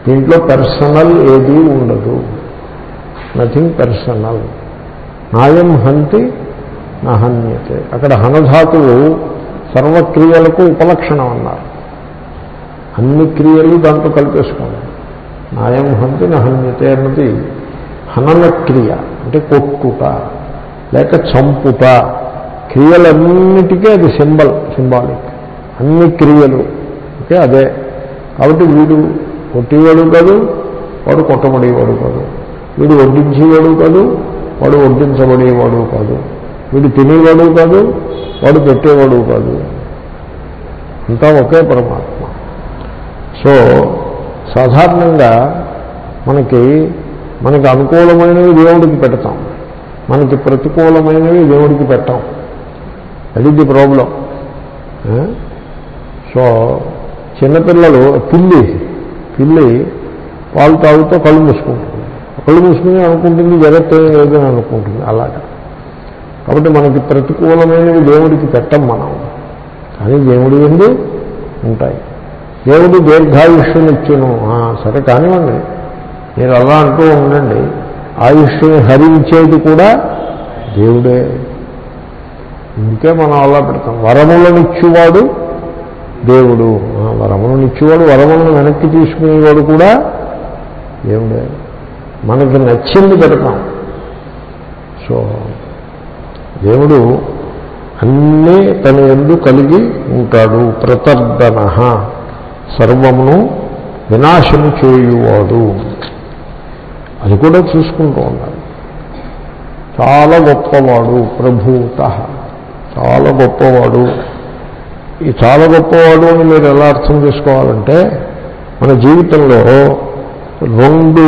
దీంట్లో పర్సనల్ ఏదీ ఉండదు. Nothing personal. నాయం హంతి నహన్యతే. అక్కడ హనధాతువు సర్వక్రియలకు ఉపలక్షణం అన్నారు. అన్ని క్రియలు దాంట్లో కలిపేసుకోండి. నాయం హంతి నహన్యతే అన్నది హనన క్రియ, అంటే కొట్టుట లేక చంపుట, క్రియలన్నిటికీ అది సింబాలిక్. అన్ని క్రియలు ఓకే అదే. కాబట్టి వీడు కొట్టేవాడు కాదు, వాడు కొట్టబడేవాడు కాదు. వీడు వడ్డించేవాడు కాదు, వాడు వడ్డించబడేవాడు కాదు. వీడు తినేవాడు కాదు, వాడు పెట్టేవాడు కాదు. అంతా ఒకే పరమాత్మ. సో సాధారణంగా మనకి అనుకూలమైనవి దేవుడికి పెడతాం, మనకి ప్రతికూలమైనవి దేవుడికి పెట్టాం. అది ది ప్రాబ్లం. సో చిన్నపిల్లలు పిల్లి పాలు తాగుతూ కళ్ళు మూసుకుని అనుకుంటుంది జగత్తు లేదని అనుకుంటుంది. అలాగా. కాబట్టి మనకి ప్రతికూలమైనవి దేవుడికి పెట్టం మనం, కానీ దేవుడి యందు ఉంటాయి. దేవుడు దీర్ఘాయుష్యునిచ్చును. సరే కానివ్వండి, మీరు అలా అంటూ ఉండండి. ఆయుష్ని హరించేది కూడా దేవుడే. ఇందుకే మనం అలా పెడతాం. వరములనిచ్చేవాడు దేవుడు. వరములనిచ్చేవాడు, వరములను వెనక్కి తీసుకునేవాడు కూడా దేవుడే. మనకి నచ్చింది పెడతాం. సో దేవుడు అన్నీ తన యందు కలిగి ఉంటాడు. ప్రతర్దన, సర్వమును వినాశము చేయువాడు. అది కూడా చూసుకుంటూ ఉండాలి. చాలా గొప్పవాడు. ప్రభూత, చాలా గొప్పవాడు. ఈ చాలా గొప్పవాడు అని మీరు ఎలా అర్థం చేసుకోవాలంటే, మన జీవితంలో రెండు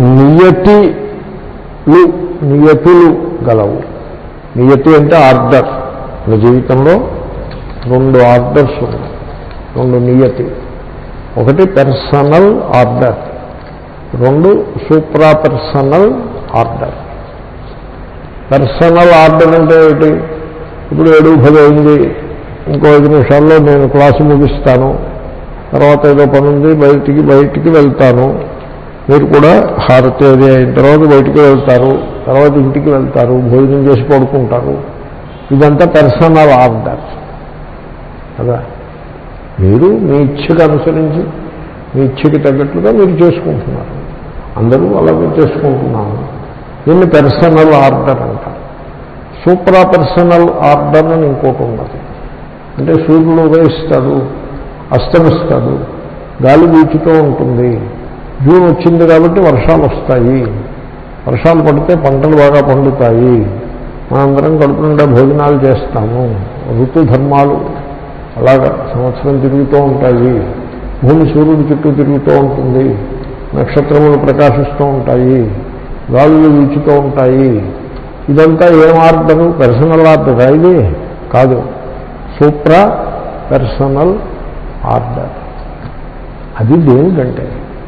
నియతులు గలవు. నియతి అంటే ఆర్డర్. మన జీవితంలో రెండు ఆర్డర్స్ ఉన్నాయి, రెండు నియతి. ఒకటి పర్సనల్ ఆర్డర్, రెండు supra personal order. Personal order అంటే ఏమిటి? ఇప్పుడు 7:10 అయింది, ఇంకో 5 నిమిషాల్లో నేను క్లాసు ముగిస్తాను, తర్వాత ఏదో పని ఉంది బయటికి వెళ్తాను. మీరు కూడా హారతి అది అయిన తర్వాత బయటికి వెళ్తారు, తర్వాత ఇంటికి వెళ్తారు, భోజనం చేసి పడుకుంటారు. ఇదంతా పర్సనల్ ఆర్డర్ కదా. మీరు మీ ఇచ్ఛకు అనుసరించి, మీ ఇచ్ఛకి తగ్గట్లుగా మీరు చేసుకుంటున్నారు. అందరూ అలాగే చేసుకుంటున్నాము. దీన్ని పర్సనల్ ఆర్డర్ అంటారు. సూప్రా పర్సనల్ ఆర్డర్ అని ఇంకోటి ఉన్నది. అంటే సూర్యుడు ఉదయిస్తాడు, అస్తమిస్తాడు, గాలి వీచుతూ ఉంటుంది. జూన్ వచ్చింది కాబట్టి వర్షాలు వస్తాయి, వర్షాలు పడితే పంటలు బాగా పండుతాయి, మనందరం కడుపు నిండా భోజనాలు చేస్తాము. ఋతుధర్మాలు అలాగా సంవత్సరం తిరుగుతూ ఉంటాయి. భూమి సూర్యుడి చుట్టూ తిరుగుతూ ఉంటుంది, నక్షత్రములు ప్రకాశిస్తూ ఉంటాయి, గాలులు వీచుతూ ఉంటాయి. ఇదంతా ఏం ఆర్డరు? పర్సనల్ ఆర్డరా ఇది? కాదు, సూప్రా పర్సనల్ ఆర్డర్. అది దేవుడంటే.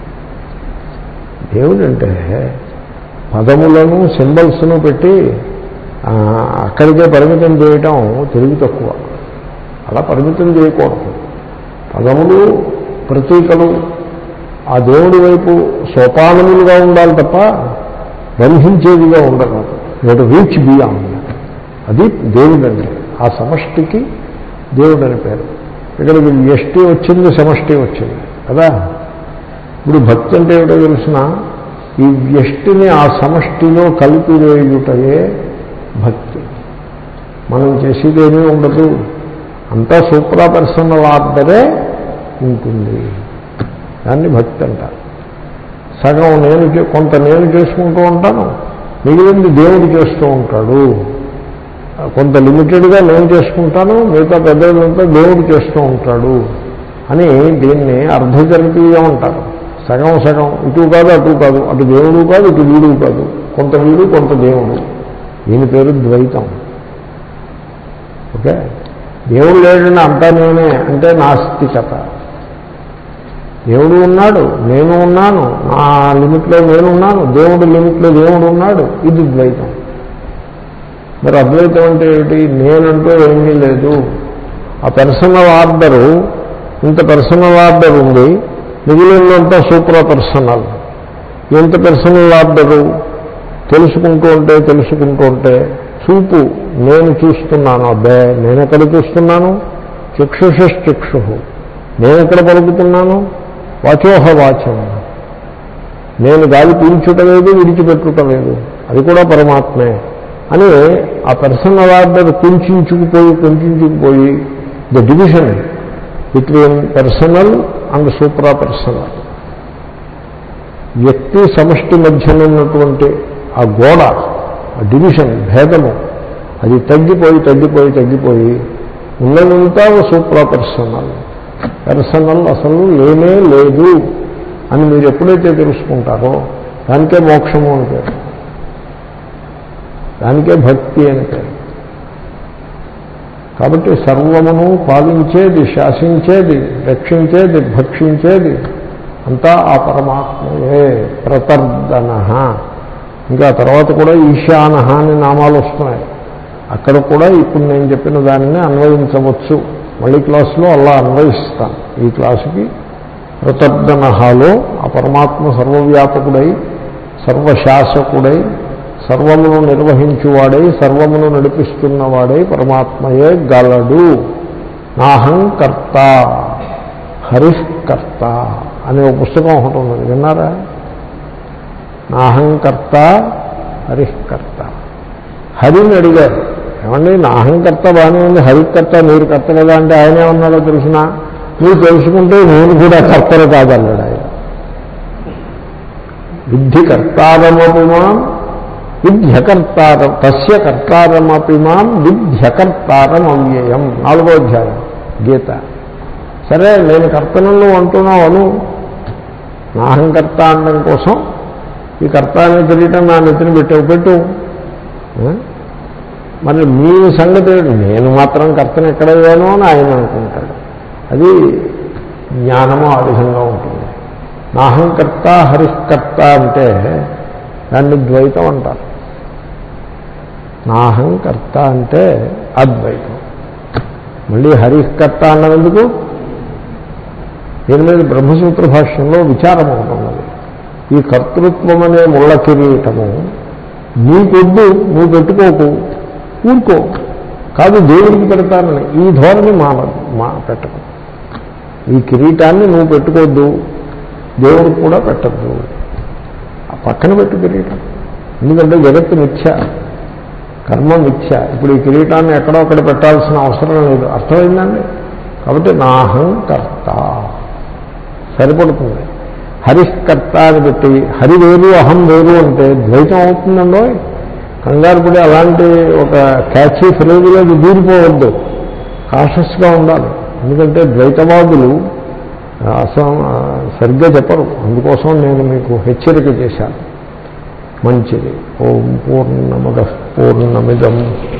దేవుడంటే పదములను సింబల్స్ను పెట్టి అక్కడికే పరిమితం చేయటం తెలివి తక్కువ. అలా పరిమితం చేయకూడదు. పదములు, ప్రతీకలు ఆ దేవుడి వైపు సోపానములుగా ఉండాలి తప్ప బంధించేదిగా ఉండకూడదు. ఇటు రీచ్ బియాండ్. అది దేవుడంటే. ఆ సమష్టికి దేవుడు అని పేరు. ఇక్కడికి వ్యష్టి వచ్చింది, సమష్టి వచ్చింది కదా. ఇప్పుడు భక్తి అంటే ఏమిటో తెలిసిన, ఈ వ్యష్టిని ఆ సమష్టిలో కలిపివేయుటయే భక్తి. మనం చేసేదేమీ ఉండదు, అంతా సూప్రా పర్సనల్ ఆర్డరే ఉంటుంది. దాన్ని భక్తి అంటారు. సగం కొంత నేను చేసుకుంటూ ఉంటాను, మిగిలింది దేవుడు చేస్తూ ఉంటాడు. కొంత లిమిటెడ్గా నేను చేసుకుంటాను, మిగతా పెద్దలంతా దేవుడు చేస్తూ ఉంటాడు అని దీన్ని అర్ధజనితీయం అంటారు. సగం సగం, ఇటు కాదు అటు కాదు, అటు దేవుడు కాదు ఇటు వీడు కాదు, కొంత వీడు కొంత దేవుడు. దీని పేరు ద్వైతం. ఓకే. దేవుడు లేడని అంతా నేనే అంటే నాస్తికత. దేవుడు ఉన్నాడు, నేను ఉన్నాను, నా లిమిట్లో నేను ఉన్నాను, దేవుడు లిమిట్లో దేవుడు ఉన్నాడు. ఇది ద్వైతం. మరి అద్వైతం అంటే ఏమిటి? నేనంటూ ఏమీ లేదు. ఆ పర్సనల్ ఆర్డరు, ఇంత పర్సనల్ ఆర్డర్ ఉంది, మిగిలినంతా సూపర్ పర్సనల్. ఎంత పర్సనల్ ఆర్డరు? తెలుసుకుంటూ ఉంటే చూపు, నేను చూస్తున్నాను, అబ్బే నేనెక్కడ చూస్తున్నాను? చక్షుషశ్చక్షు, నేనెక్కడ పలుకుతున్నాను? వాచోహ వాచం, నేను గాలి పీల్చుటలేదు, విడిచిపెట్టుటలేదు, అది కూడా పరమాత్మే అని ఆ పర్సనల్ ఆర్డర్ కుంచుకుపోయి the division between personal and supra personal, వ్యక్తి సమష్టి మధ్యన ఉన్నటువంటి ఆ గోడ, ఆ డివిజన్, భేదము, అది తగ్గిపోయి ఉన్నదంతా సూప్రా పర్సనల్ అసలు లేనే లేదు అని మీరు ఎప్పుడైతే తెలుసుకుంటారో దానికే మోక్షము అని పేరు, దానికే భక్తి అని పేరు. కాబట్టి సర్వమును పాలించేది, శాసించేది, రక్షించేది, భక్షించేది అంతా ఆ పరమాత్మయే. ప్రతర్దన, ఇంకా తర్వాత కూడా ఈశానః అని నామాలు వస్తున్నాయి. అక్కడ కూడా ఇప్పుడు నేను చెప్పిన దానిని అన్వయించవచ్చు. మళ్ళీ క్లాసులో అలా అన్వయిస్తాను. ఈ క్లాసుకి ప్రతర్దనలో ఆ పరమాత్మ సర్వవ్యాపకుడై, సర్వశాసకుడై, సర్వమును నిర్వహించువాడై, సర్వమును నడిపిస్తున్నవాడై పరమాత్మయే గలడు. నాహంకర్త హరికర్త అనే ఒక పుస్తకం ఒకటి ఉన్నది, విన్నారా? నాహంకర్త హరికర్త. హరిని అడిగారు, ఏమండి నాహంకర్త బాగానే ఉంది, హరికర్త మీరు కర్త కదా అంటే ఆయన ఏమన్నాడో తెలిసినా, మీరు తెలుసుకుంటే నేను కూడా కర్తలు కాదన్నాడు ఆయన. విద్ధి కర్తారమపిమాం విధ్యకర్తారం, తస్య కర్తారమపిమాం విధ్యకర్తారం అవ్యయం. 4వ అధ్యాయం గీత. సరే నేను కర్తనను అంటున్నాను, నాహంకర్త అనడం కోసం ఈ కర్త అనే తెలియటం నా నెత్తిని పెట్టు. మరి మీ సంగతి నేను మాత్రం కర్తను ఎక్కడయ్యానో అని ఆయన అనుకుంటాడు. అది జ్ఞానము ఆ విధంగా ఉంటుంది. నాహంకర్త హరికర్త అంటే దాన్ని ద్వైతం అంటారు. నాహంకర్త అంటే అద్వైతం. మళ్ళీ హరికర్త అన్నందుకు దీని మీద బ్రహ్మసూత్ర భాష్యంలో విచారం ఉంటున్నది. ఈ కర్తృత్వం అనే ముళ్ళ కిరీటము నీకొద్దు, నువ్వు పెట్టుకోకు, ఊరుకో, కాదు దేవుడికి పెడతానని ఈ ధోరణి పెట్టకు. ఈ కిరీటాన్ని నువ్వు పెట్టుకోవద్దు, దేవుడికి కూడా పెట్టద్దు. ఆ పక్కన పెట్టు కిరీటం. ఎందుకంటే జగత్తు మిథ్య, కర్మ మిథ్య. ఇప్పుడు ఈ కిరీటాన్ని ఎక్కడో అక్కడ పెట్టాల్సిన అవసరం లేదు. అర్థమైందండి? కాబట్టి నాహంకర్త సరిపడుతుంది. హరికర్త అని పెట్టి హరి వేరు అహం వేరు అంటే ద్వైతం అవుతుందండో. కంగారు పడి అలాంటి ఒక క్యాచీ ఫ్రేజ్లో దూరిపోవద్దు, కాషస్గా ఉండాలి. ఎందుకంటే ద్వైతవాదులు సరిగ్గా చెప్పరు. అందుకోసం నేను మీకు హెచ్చరిక చేశాను. మంచిది. ఓం పూర్ణమదః పూర్ణమిదం